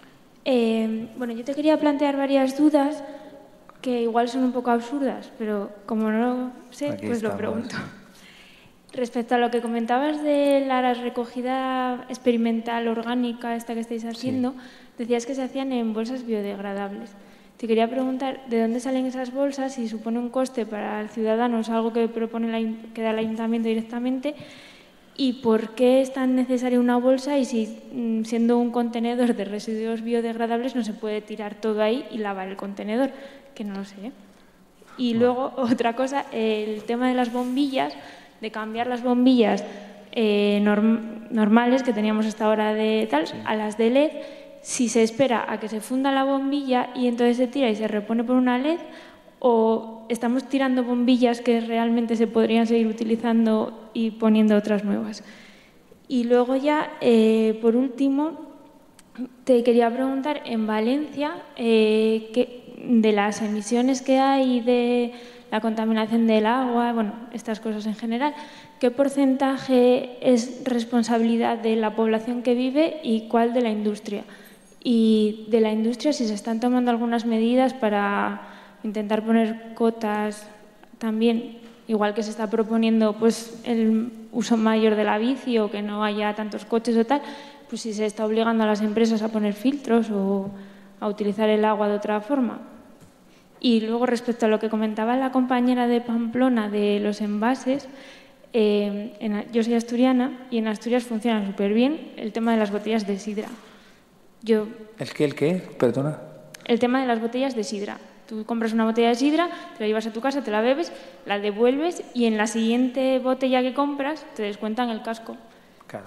Speaker 10: Eh, bueno, yo te quería plantear varias dudas que igual son un poco absurdas, pero como no lo sé,
Speaker 1: Aquí
Speaker 10: pues
Speaker 1: estamos.
Speaker 10: lo pregunto. Respecto a lo que comentabas de la recogida experimental orgánica, esta que estáis haciendo, sí. Decías que se hacían en bolsas biodegradables. Te quería preguntar de dónde salen esas bolsas, si supone un coste para el ciudadano, es algo que propone la, que da el ayuntamiento directamente, y por qué es tan necesaria una bolsa y si siendo un contenedor de residuos biodegradables no se puede tirar todo ahí y lavar el contenedor, que no lo sé. Y luego otra cosa, el tema de las bombillas, de cambiar las bombillas eh, norm, normales que teníamos hasta ahora de tal, sí. a las de L E D, si se espera a que se funda la bombilla y entonces se tira y se repone por una L E D, o estamos tirando bombillas que realmente se podrían seguir utilizando y poniendo otras nuevas. Y luego ya, eh, por último, te quería preguntar, en Valencia, eh, que, de las emisiones que hay de la contaminación del agua, bueno, estas cosas en general, ¿qué porcentaje es responsabilidad de la población que vive y cuál de la industria? Y de la industria, si se están tomando algunas medidas para intentar poner cotas también, igual que se está proponiendo pues, el uso mayor de la bici o que no haya tantos coches o tal, pues si se está obligando a las empresas a poner filtros o a utilizar el agua de otra forma. Y luego, respecto a lo que comentaba la compañera de Pamplona de los envases, eh, en, yo soy asturiana y en Asturias funciona súper bien el tema de las botellas de sidra. Yo,
Speaker 1: ¿El qué? ¿El qué? Perdona.
Speaker 10: El tema de las botellas de sidra. Tú compras una botella de sidra, te la llevas a tu casa, te la bebes, la devuelves y en la siguiente botella que compras te descuentan el casco.
Speaker 1: Claro.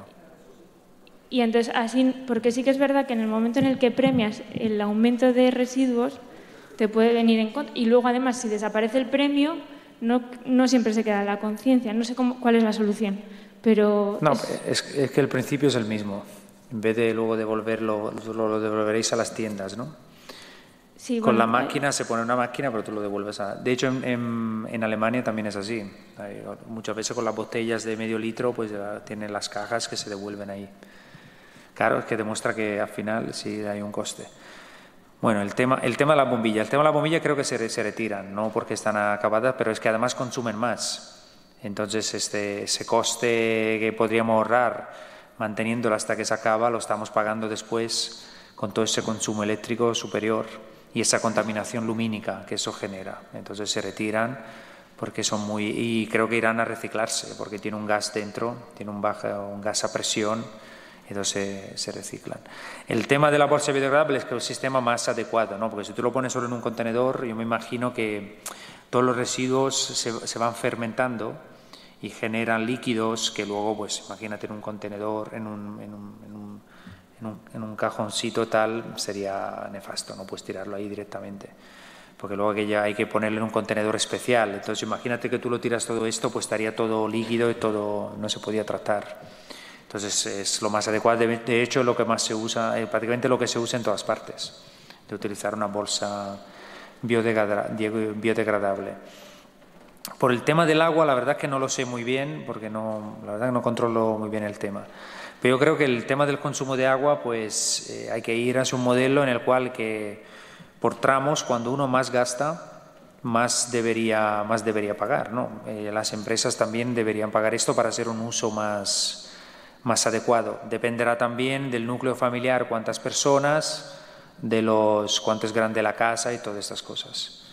Speaker 10: Y entonces, así, porque sí que es verdad que en el momento en el que premias el aumento de residuos, te puede venir en contra. Y luego, además, si desaparece el premio, no, no siempre se queda la conciencia. No sé cómo, cuál es la solución, pero...
Speaker 1: No,
Speaker 10: es...
Speaker 1: Es, es que el principio es el mismo. En vez de luego devolverlo, lo, lo devolveréis a las tiendas, ¿no?
Speaker 10: Sí,
Speaker 1: Con
Speaker 10: bueno,
Speaker 1: la máquina se pone una máquina, pero tú lo devuelves a... De hecho, en, en, en Alemania también es así. Hay, muchas veces con las botellas de medio litro, pues ya tienen las cajas que se devuelven ahí. Claro, es que demuestra que al final sí hay un coste. Bueno, el tema, el tema de la bombilla. El tema de la bombilla creo que se, se retiran, no porque están acabadas, pero es que además consumen más. Entonces, este, ese coste que podríamos ahorrar manteniéndolo hasta que se acaba, lo estamos pagando después con todo ese consumo eléctrico superior y esa contaminación lumínica que eso genera. Entonces se retiran porque son muy... y creo que irán a reciclarse porque tiene un gas dentro, tiene un, baja, un gas a presión, entonces se, se reciclan. El tema de la bolsa biodegradable es que es el sistema más adecuado, ¿no? Porque si tú lo pones solo en un contenedor, yo me imagino que todos los residuos se, se van fermentando y generan líquidos que luego, pues imagínate en un contenedor, en un, en un, en un, en un, en un cajoncito tal, sería nefasto, no puedes tirarlo ahí directamente. Porque luego que ya hay que ponerlo en un contenedor especial. Entonces imagínate que tú lo tiras todo esto, pues estaría todo líquido y todo no se podía tratar. Entonces es lo más adecuado, de, de hecho es lo que más se usa, eh, prácticamente lo que se usa en todas partes, de utilizar una bolsa biodegra biodegradable. Por el tema del agua, la verdad es que no lo sé muy bien, porque no, la verdad que no controlo muy bien el tema. Pero yo creo que el tema del consumo de agua, pues eh, hay que ir hacia un modelo en el cual que por tramos, cuando uno más gasta, más debería, más debería pagar, ¿no? Eh, las empresas también deberían pagar esto para hacer un uso más más adecuado. Dependerá también del núcleo familiar, cuántas personas, de los cuánto es grande la casa y todas estas cosas.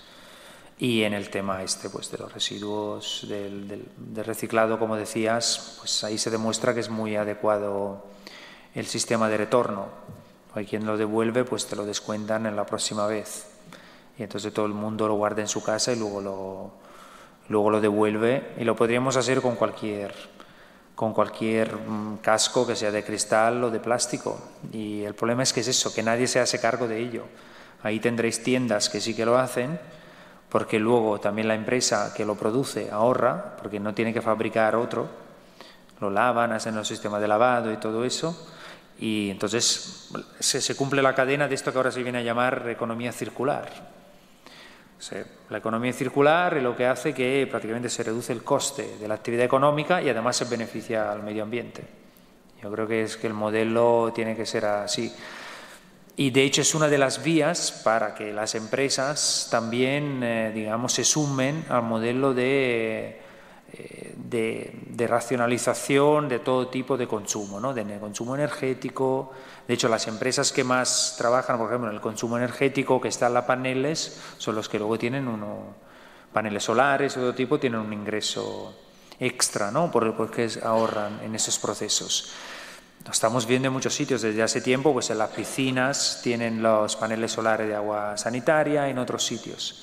Speaker 1: Y en el tema este, pues de los residuos del, del, del reciclado, como decías, pues ahí se demuestra que es muy adecuado el sistema de retorno. Hay quien lo devuelve, pues te lo descuentan en la próxima vez. Y entonces todo el mundo lo guarda en su casa y luego lo, luego lo devuelve. Y lo podríamos hacer con cualquier con cualquier casco que sea de cristal o de plástico. Y el problema es que es eso, que nadie se hace cargo de ello. Ahí tendréis tiendas que sí que lo hacen, porque luego también la empresa que lo produce ahorra, porque no tiene que fabricar otro, lo lavan, hacen los sistemas de lavado y todo eso, y entonces se, se cumple la cadena de esto que ahora se viene a llamar economía circular. O sea, la economía circular es lo que hace que prácticamente se reduce el coste de la actividad económica y además se beneficia al medio ambiente. Yo creo que es que el modelo tiene que ser así. Y de hecho es una de las vías para que las empresas también, eh, digamos, se sumen al modelo de, eh, de, de racionalización de todo tipo de consumo, ¿no? De consumo energético. De hecho, las empresas que más trabajan, por ejemplo, en el consumo energético, que están las paneles, son los que luego tienen uno, paneles solares de todo tipo, tienen un ingreso extra, ¿no? Porque ahorran en esos procesos. Lo estamos viendo en muchos sitios desde hace tiempo, pues en las piscinas tienen los paneles solares de agua sanitaria, en otros sitios.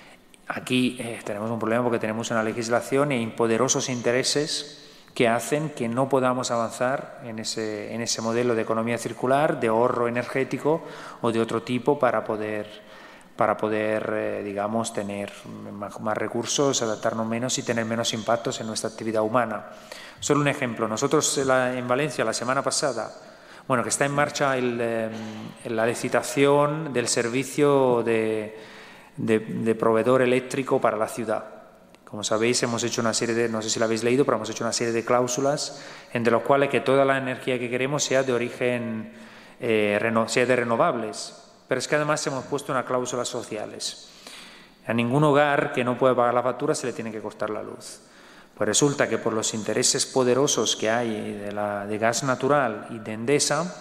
Speaker 1: Aquí eh, tenemos un problema porque tenemos una legislación e poderosos intereses que hacen que no podamos avanzar en ese, en ese modelo de economía circular, de ahorro energético o de otro tipo para poder, para poder eh, digamos, tener más, más recursos, adaptarnos menos y tener menos impactos en nuestra actividad humana. Solo un ejemplo. Nosotros en Valencia la semana pasada, bueno, que está en marcha el, eh, la licitación del servicio de, de, de proveedor eléctrico para la ciudad. Como sabéis, hemos hecho una serie de, no sé si la habéis leído, pero hemos hecho una serie de cláusulas entre las cuales que toda la energía que queremos sea de origen, eh, reno, sea de renovables. Pero es que además hemos puesto unas cláusulas sociales. A ningún hogar que no pueda pagar la factura se le tiene que cortar la luz. Pues resulta que por los intereses poderosos que hay de, la, de gas natural y de Endesa,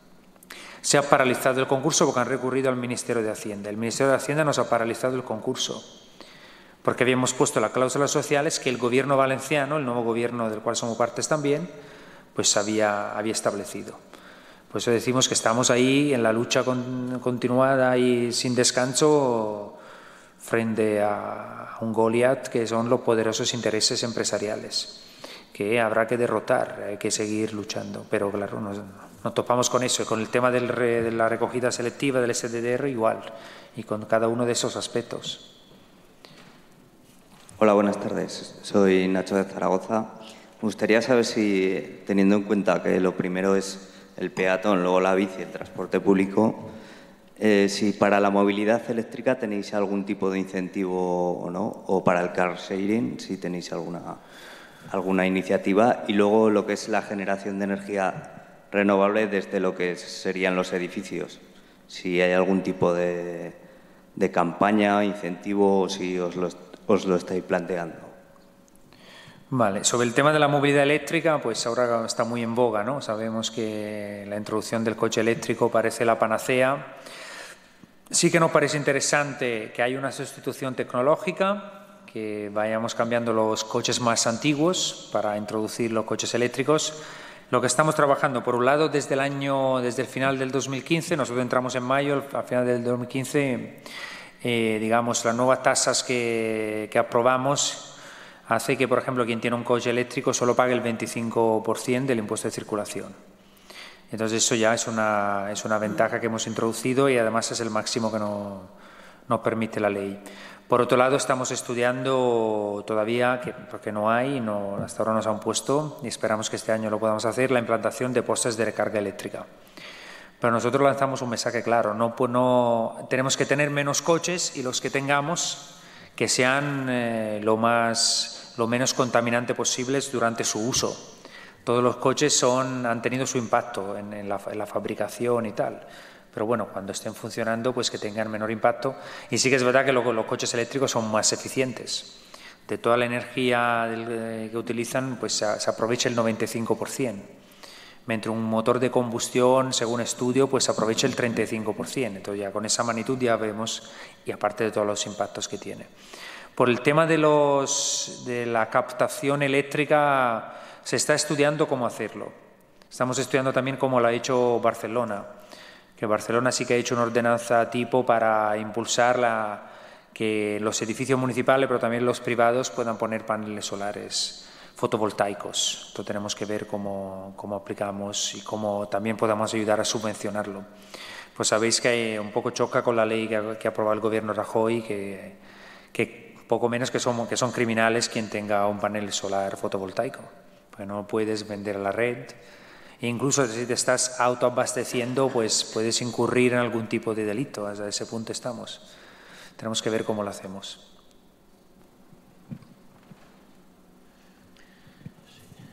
Speaker 1: se ha paralizado el concurso porque han recurrido al Ministerio de Hacienda. El Ministerio de Hacienda nos ha paralizado el concurso porque habíamos puesto las cláusulas sociales que el gobierno valenciano, el nuevo gobierno del cual somos partes también, pues había, había establecido. Por eso decimos que estamos ahí en la lucha con, continuada y sin descanso frente a un Goliat que son los poderosos intereses empresariales, que habrá que derrotar, hay que seguir luchando. Pero claro, nos, nos topamos con eso, y con el tema del re, de la recogida selectiva del S D D R igual, y con cada uno de esos aspectos.
Speaker 11: Hola, buenas tardes. Soy Nacho de Zaragoza. Me gustaría saber si, teniendo en cuenta que lo primero es el peatón, luego la bici, el transporte público, Eh, si para la movilidad eléctrica tenéis algún tipo de incentivo o no, o para el car sharing, si tenéis alguna, alguna iniciativa, y luego lo que es la generación de energía renovable desde lo que serían los edificios, si hay algún tipo de, de campaña, incentivo, o si os lo, os lo estáis planteando.
Speaker 1: Vale, sobre el tema de la movilidad eléctrica, pues ahora está muy en boga, ¿no? Sabemos que la introducción del coche eléctrico parece la panacea. Sí que nos parece interesante que haya una sustitución tecnológica, que vayamos cambiando los coches más antiguos para introducir los coches eléctricos. Lo que estamos trabajando, por un lado, desde el año, desde el final del dos mil quince, nosotros entramos en mayo, al final del dos mil quince, eh, digamos, las nuevas tasas que, que aprobamos hace que, por ejemplo, quien tiene un coche eléctrico solo pague el veinticinco por ciento del impuesto de circulación. Entonces eso ya es una, es una ventaja que hemos introducido y además es el máximo que no, nos permite la ley. Por otro lado, estamos estudiando todavía, que, porque no hay, no, hasta ahora nos han puesto, y esperamos que este año lo podamos hacer, la implantación de postes de recarga eléctrica. Pero nosotros lanzamos un mensaje claro, no, pues no, tenemos que tener menos coches y los que tengamos que sean eh, lo, más, lo menos contaminante posibles durante su uso. Todos los coches son, han tenido su impacto en, en, la, en la fabricación y tal, pero bueno, cuando estén funcionando, pues que tengan menor impacto. Y sí que es verdad que lo, los coches eléctricos son más eficientes. De toda la energía del, que utilizan, pues se, se aprovecha el noventa y cinco por ciento. Mientras un motor de combustión, según estudio, pues se aprovecha el treinta y cinco por ciento. Entonces ya con esa magnitud ya vemos, y aparte de todos los impactos que tiene. Por el tema de, los, de la captación eléctrica, se está estudiando cómo hacerlo. Estamos estudiando también cómo lo ha hecho Barcelona, que Barcelona sí que ha hecho una ordenanza tipo para impulsar la, que los edificios municipales, pero también los privados, puedan poner paneles solares fotovoltaicos. Entonces tenemos que ver cómo, cómo aplicamos y cómo también podamos ayudar a subvencionarlo. Pues sabéis que un poco choca con la ley que, que aprobó el gobierno Rajoy, que, que poco menos que son, que son criminales quien tenga un panel solar fotovoltaico. Porque no puedes vender a la red. E incluso si te estás autoabasteciendo, pues puedes incurrir en algún tipo de delito. Hasta ese punto estamos. Tenemos que ver cómo lo hacemos.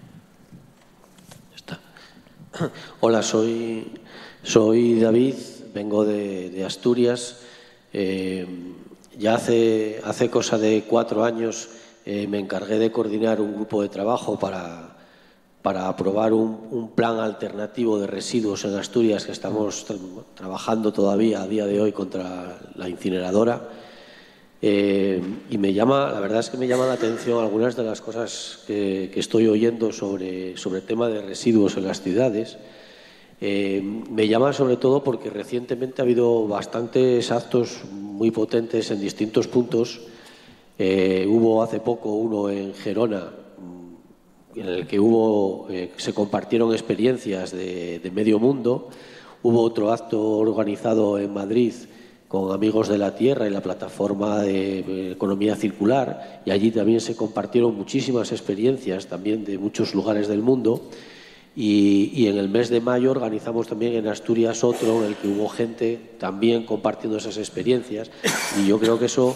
Speaker 12: Hola, soy, soy David vengo de, de Asturias. Eh, ya hace, hace cosa de cuatro años eh, me encargué de coordinar un grupo de trabajo para, para aprobar un, un plan alternativo de residuos en Asturias que estamos tra trabajando todavía a día de hoy contra la incineradora. Eh, y me llama, la verdad es que me llama la atención algunas de las cosas que, que estoy oyendo sobre, sobre el tema de residuos en las ciudades. Eh, me llama sobre todo porque recientemente ha habido bastantes actos muy potentes en distintos puntos. Eh, hubo hace poco uno en Gerona en el que hubo, eh, se compartieron experiencias de, de medio mundo. Hubo otro acto organizado en Madrid con Amigos de la Tierra y la plataforma de economía circular, y allí también se compartieron muchísimas experiencias también de muchos lugares del mundo. Y, y en el mes de mayo organizamos también en Asturias otro en el que hubo gente también compartiendo esas experiencias, y yo creo que eso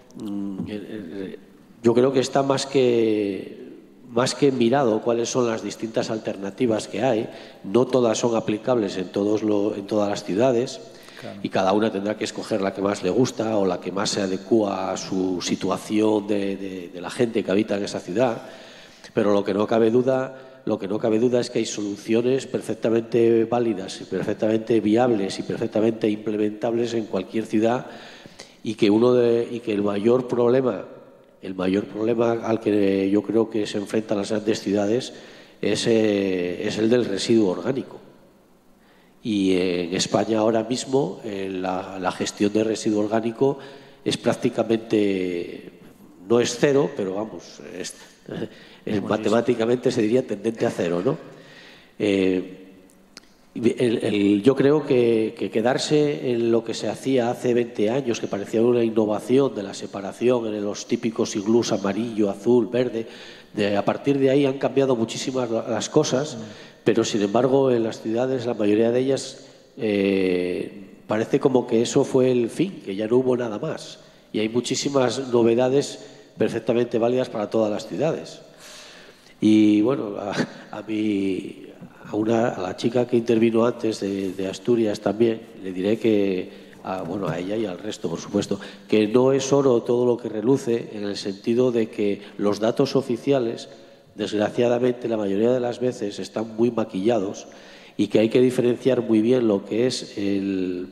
Speaker 12: yo creo que está más que más que mirado cuáles son las distintas alternativas que hay. No todas son aplicables en, todos lo, en todas las ciudades. Claro. Y cada una tendrá que escoger la que más le gusta o la que más se adecúa a su situación de, de, de la gente que habita en esa ciudad. Pero lo que no cabe duda, lo que no cabe duda es que hay soluciones perfectamente válidas y perfectamente viables y perfectamente implementables en cualquier ciudad, y que uno de, y que el mayor problema, el mayor problema al que yo creo que se enfrentan las grandes ciudades es, eh, es el del residuo orgánico. Y en España ahora mismo eh, la, la gestión de residuo orgánico es prácticamente, no es cero, pero vamos, es, es, matemáticamente se diría tendente a cero, ¿no? Eh, el, el, yo creo que, que quedarse en lo que se hacía hace veinte años, que parecía una innovación de la separación en los típicos iglús amarillo, azul, verde, de, a partir de ahí han cambiado muchísimas las cosas. Pero, sin embargo, en las ciudades, la mayoría de ellas, eh, parece como que eso fue el fin, que ya no hubo nada más. Y hay muchísimas novedades perfectamente válidas para todas las ciudades. Y, bueno, a, a, mi, a, una, a la chica que intervino antes de, de Asturias también, le diré que, a, bueno, a ella y al resto, por supuesto, que no es oro todo lo que reluce, en el sentido de que los datos oficiales, desgraciadamente, la mayoría de las veces están muy maquillados, y que hay que diferenciar muy bien lo que es el,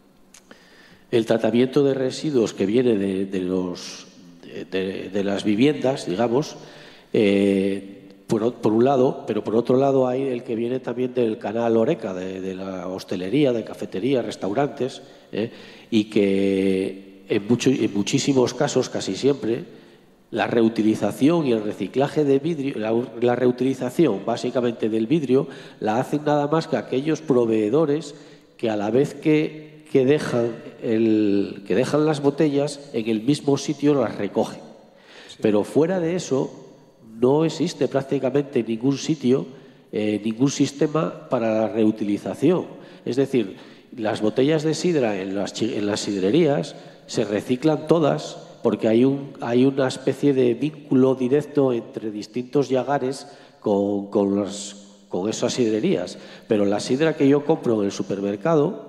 Speaker 12: el tratamiento de residuos que viene de, de, los, de, de las viviendas, digamos, eh, por, por un lado, pero por otro lado hay el que viene también del canal Horeca, de, de la hostelería, de cafetería, restaurantes, eh, y que en, mucho, en muchísimos casos, casi siempre, la reutilización y el reciclaje de vidrio, la, la reutilización básicamente del vidrio, la hacen nada más que aquellos proveedores que, a la vez que, que, dejan, el, que dejan las botellas, en el mismo sitio las recogen. Sí. Pero fuera de eso no existe prácticamente ningún sitio, eh, ningún sistema para la reutilización. Es decir, las botellas de sidra en las, en las sidrerías se reciclan todas, porque hay, un, hay una especie de vínculo directo entre distintos yagares con, con, los, con esas sidrerías. Pero la sidra que yo compro en el supermercado,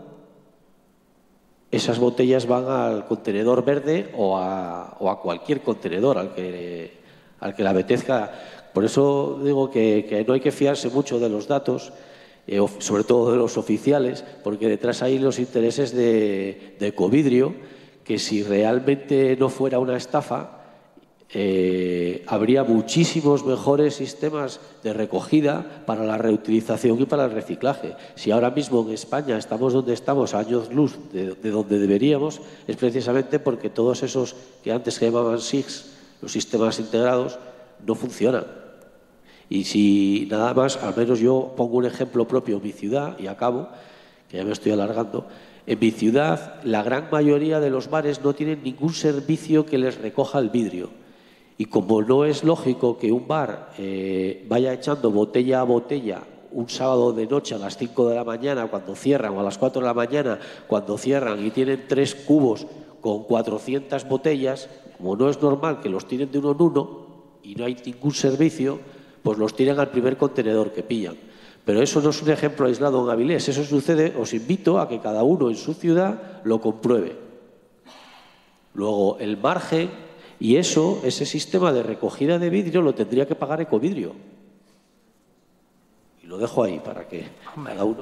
Speaker 12: esas botellas van al contenedor verde o a, o a cualquier contenedor al que, al que le apetezca. Por eso digo que, que no hay que fiarse mucho de los datos, eh, sobre todo de los oficiales, porque detrás hay los intereses de, de Ecovidrio, que si realmente no fuera una estafa, eh, habría muchísimos mejores sistemas de recogida para la reutilización y para el reciclaje. Si ahora mismo en España estamos donde estamos, a años luz de, de donde deberíamos, es precisamente porque todos esos que antes se llamaban S I Gs, los sistemas integrados, no funcionan. Y si nada más, al menos yo pongo un ejemplo propio en mi ciudad, y acabo, que ya me estoy alargando. En mi ciudad, la gran mayoría de los bares no tienen ningún servicio que les recoja el vidrio. Y como no es lógico que un bar eh, vaya echando botella a botella un sábado de noche a las cinco de la mañana cuando cierran, o a las cuatro de la mañana cuando cierran, y tienen tres cubos con cuatrocientas botellas, como no es normal que los tiren de uno en uno y no hay ningún servicio, pues los tiran al primer contenedor que pillan. Pero eso no es un ejemplo aislado en Avilés, eso sucede, os invito a que cada uno en su ciudad lo compruebe. Luego, el margen, y eso, ese sistema de recogida de vidrio lo tendría que pagar Ecovidrio. Y lo dejo ahí para que cada uno...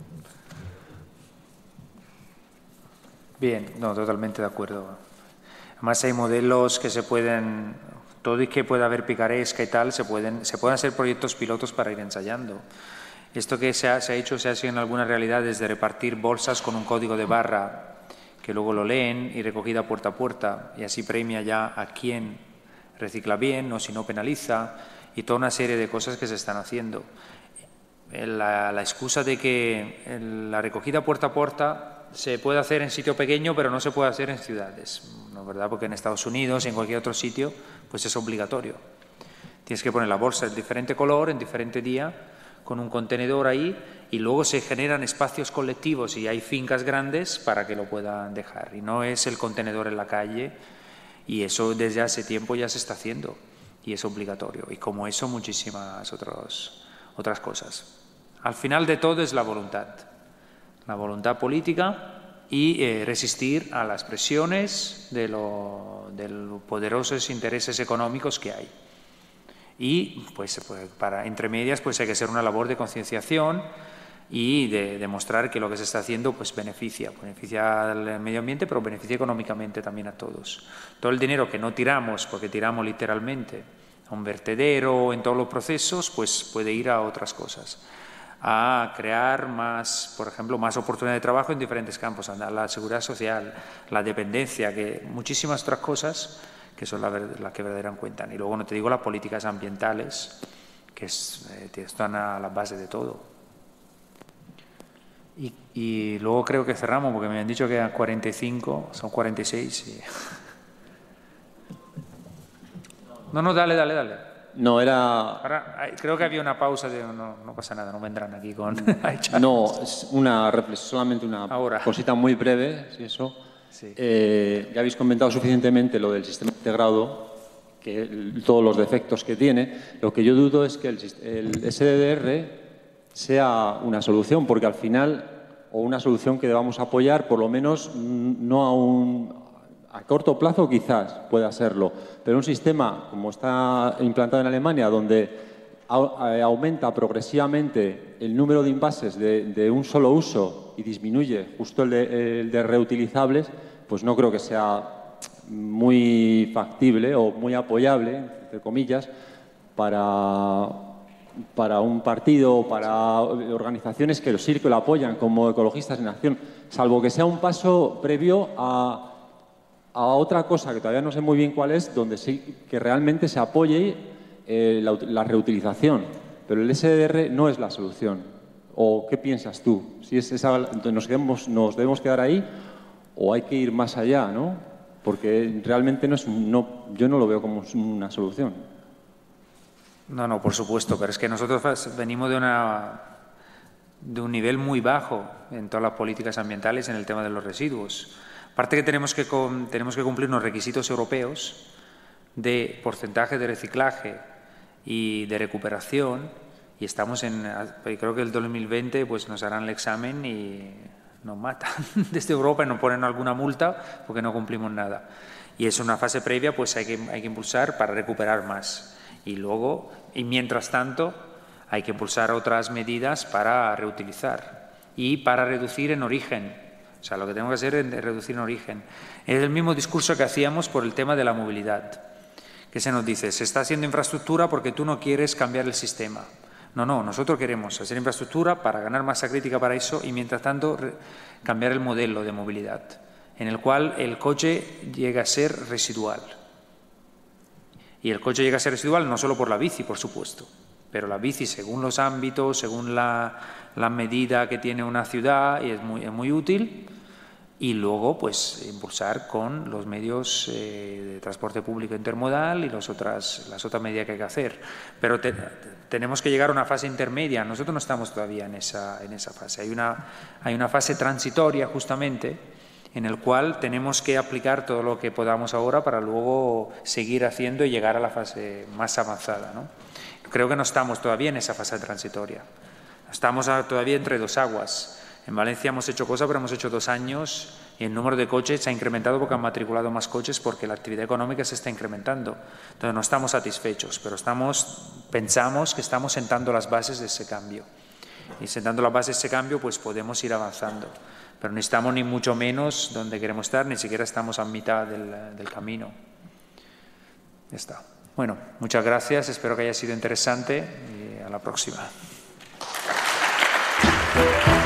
Speaker 1: Bien, no, totalmente de acuerdo. Además hay modelos que se pueden, todo y que pueda haber picaresca y tal, se pueden, se pueden hacer proyectos pilotos para ir ensayando. Esto que se ha, se ha hecho, se ha hecho en algunas realidades de repartir bolsas con un código de barra que luego lo leen y recogida puerta a puerta y así premia ya a quien recicla bien o si no penaliza y toda una serie de cosas que se están haciendo. La, la excusa de que la recogida puerta a puerta se puede hacer en sitio pequeño pero no se puede hacer en ciudades, ¿no es verdad? Porque en Estados Unidos y en cualquier otro sitio pues es obligatorio. Tienes que poner la bolsa de diferente color, en diferente día, con un contenedor ahí y luego se generan espacios colectivos y hay fincas grandes para que lo puedan dejar. Y no es el contenedor en la calle y eso desde hace tiempo ya se está haciendo y es obligatorio. Y como eso muchísimas otros, otras cosas. Al final de todo es la voluntad. La voluntad política y eh, resistir a las presiones de, lo, de los poderosos intereses económicos que hay. Y pues, pues para entre medias pues hay que hacer una labor de concienciación y de demostrar que lo que se está haciendo pues beneficia, beneficia al medio ambiente pero beneficia económicamente también a todos. Todo el dinero que no tiramos, porque tiramos literalmente a un vertedero o en todos los procesos, pues puede ir a otras cosas. A crear más, por ejemplo, más oportunidad de trabajo en diferentes campos, a la seguridad social, la dependencia, que muchísimas otras cosas que son las la que verdaderamente cuentan. Y luego no te digo las políticas ambientales, que es, eh, están a la base de todo. Y, y luego creo que cerramos, porque me han dicho que eran cuarenta y cinco, son cuarenta y seis. Y... No, no, dale, dale, dale.
Speaker 13: No, era...
Speaker 1: Ahora, creo que había una pausa, de, no, no pasa nada, no vendrán aquí con...
Speaker 13: No, es una reflexión, solamente una
Speaker 1: Ahora.
Speaker 13: cosita muy breve, si eso.
Speaker 1: Sí.
Speaker 13: Eh, ya habéis comentado suficientemente lo del sistema integrado, que el, todos los defectos que tiene. Lo que yo dudo es que el, el S D D R sea una solución, porque al final, o una solución que debamos apoyar, por lo menos no a un... A corto plazo quizás pueda serlo, pero un sistema como está implantado en Alemania, donde aumenta progresivamente el número de envases de, de un solo uso y disminuye justo el de, el de reutilizables, pues no creo que sea muy factible o muy apoyable, entre comillas, para, para un partido o para organizaciones que sí que lo apoyan como Ecologistas en Acción, salvo que sea un paso previo a... a otra cosa que todavía no sé muy bien cuál es, donde sí que realmente se apoye eh, la, la reutilización. Pero el S D R no es la solución. ¿O qué piensas tú? Si es esa, nos, debemos, ¿Nos debemos quedar ahí o hay que ir más allá, ¿no? Porque realmente no es, no, yo no lo veo como una solución.
Speaker 1: No, no, por supuesto, pero es que nosotros venimos de, una, de un nivel muy bajo en todas las políticas ambientales en el tema de los residuos. Aparte que tenemos que, tenemos que cumplir unos requisitos europeos de porcentaje de reciclaje y de recuperación y estamos en, creo que el dos mil veinte pues nos harán el examen y nos matan desde Europa y nos ponen alguna multa porque no cumplimos nada. Y es una fase previa, pues hay que, hay que impulsar para recuperar más. Y luego, y mientras tanto, hay que impulsar otras medidas para reutilizar y para reducir en origen. O sea, lo que tenemos que hacer es reducir en origen. Es el mismo discurso que hacíamos por el tema de la movilidad. Que se nos dice, se está haciendo infraestructura porque tú no quieres cambiar el sistema. No, no, nosotros queremos hacer infraestructura para ganar masa crítica para eso y, mientras tanto, cambiar el modelo de movilidad, en el cual el coche llega a ser residual. Y el coche llega a ser residual no solo por la bici, por supuesto, pero la bici, según los ámbitos, según la, la medida que tiene una ciudad, y es muy, es muy útil. Y luego, pues, impulsar con los medios eh, de transporte público intermodal y los otras, las otras medidas que hay que hacer. Pero te, tenemos que llegar a una fase intermedia. Nosotros no estamos todavía en esa, en esa fase. Hay una, hay una fase transitoria, justamente, en el cual tenemos que aplicar todo lo que podamos ahora para luego seguir haciendo y llegar a la fase más avanzada, ¿no? Creo que no estamos todavía en esa fase transitoria. Estamos todavía entre dos aguas. En Valencia hemos hecho cosas, pero hemos hecho dos años y el número de coches se ha incrementado porque han matriculado más coches porque la actividad económica se está incrementando. Entonces no estamos satisfechos, pero estamos, pensamos que estamos sentando las bases de ese cambio. Y sentando las bases de ese cambio, pues podemos ir avanzando. Pero no estamos ni mucho menos donde queremos estar, ni siquiera estamos a mitad del, del camino. Ya está. Bueno, muchas gracias, espero que haya sido interesante y a la próxima. Thank you.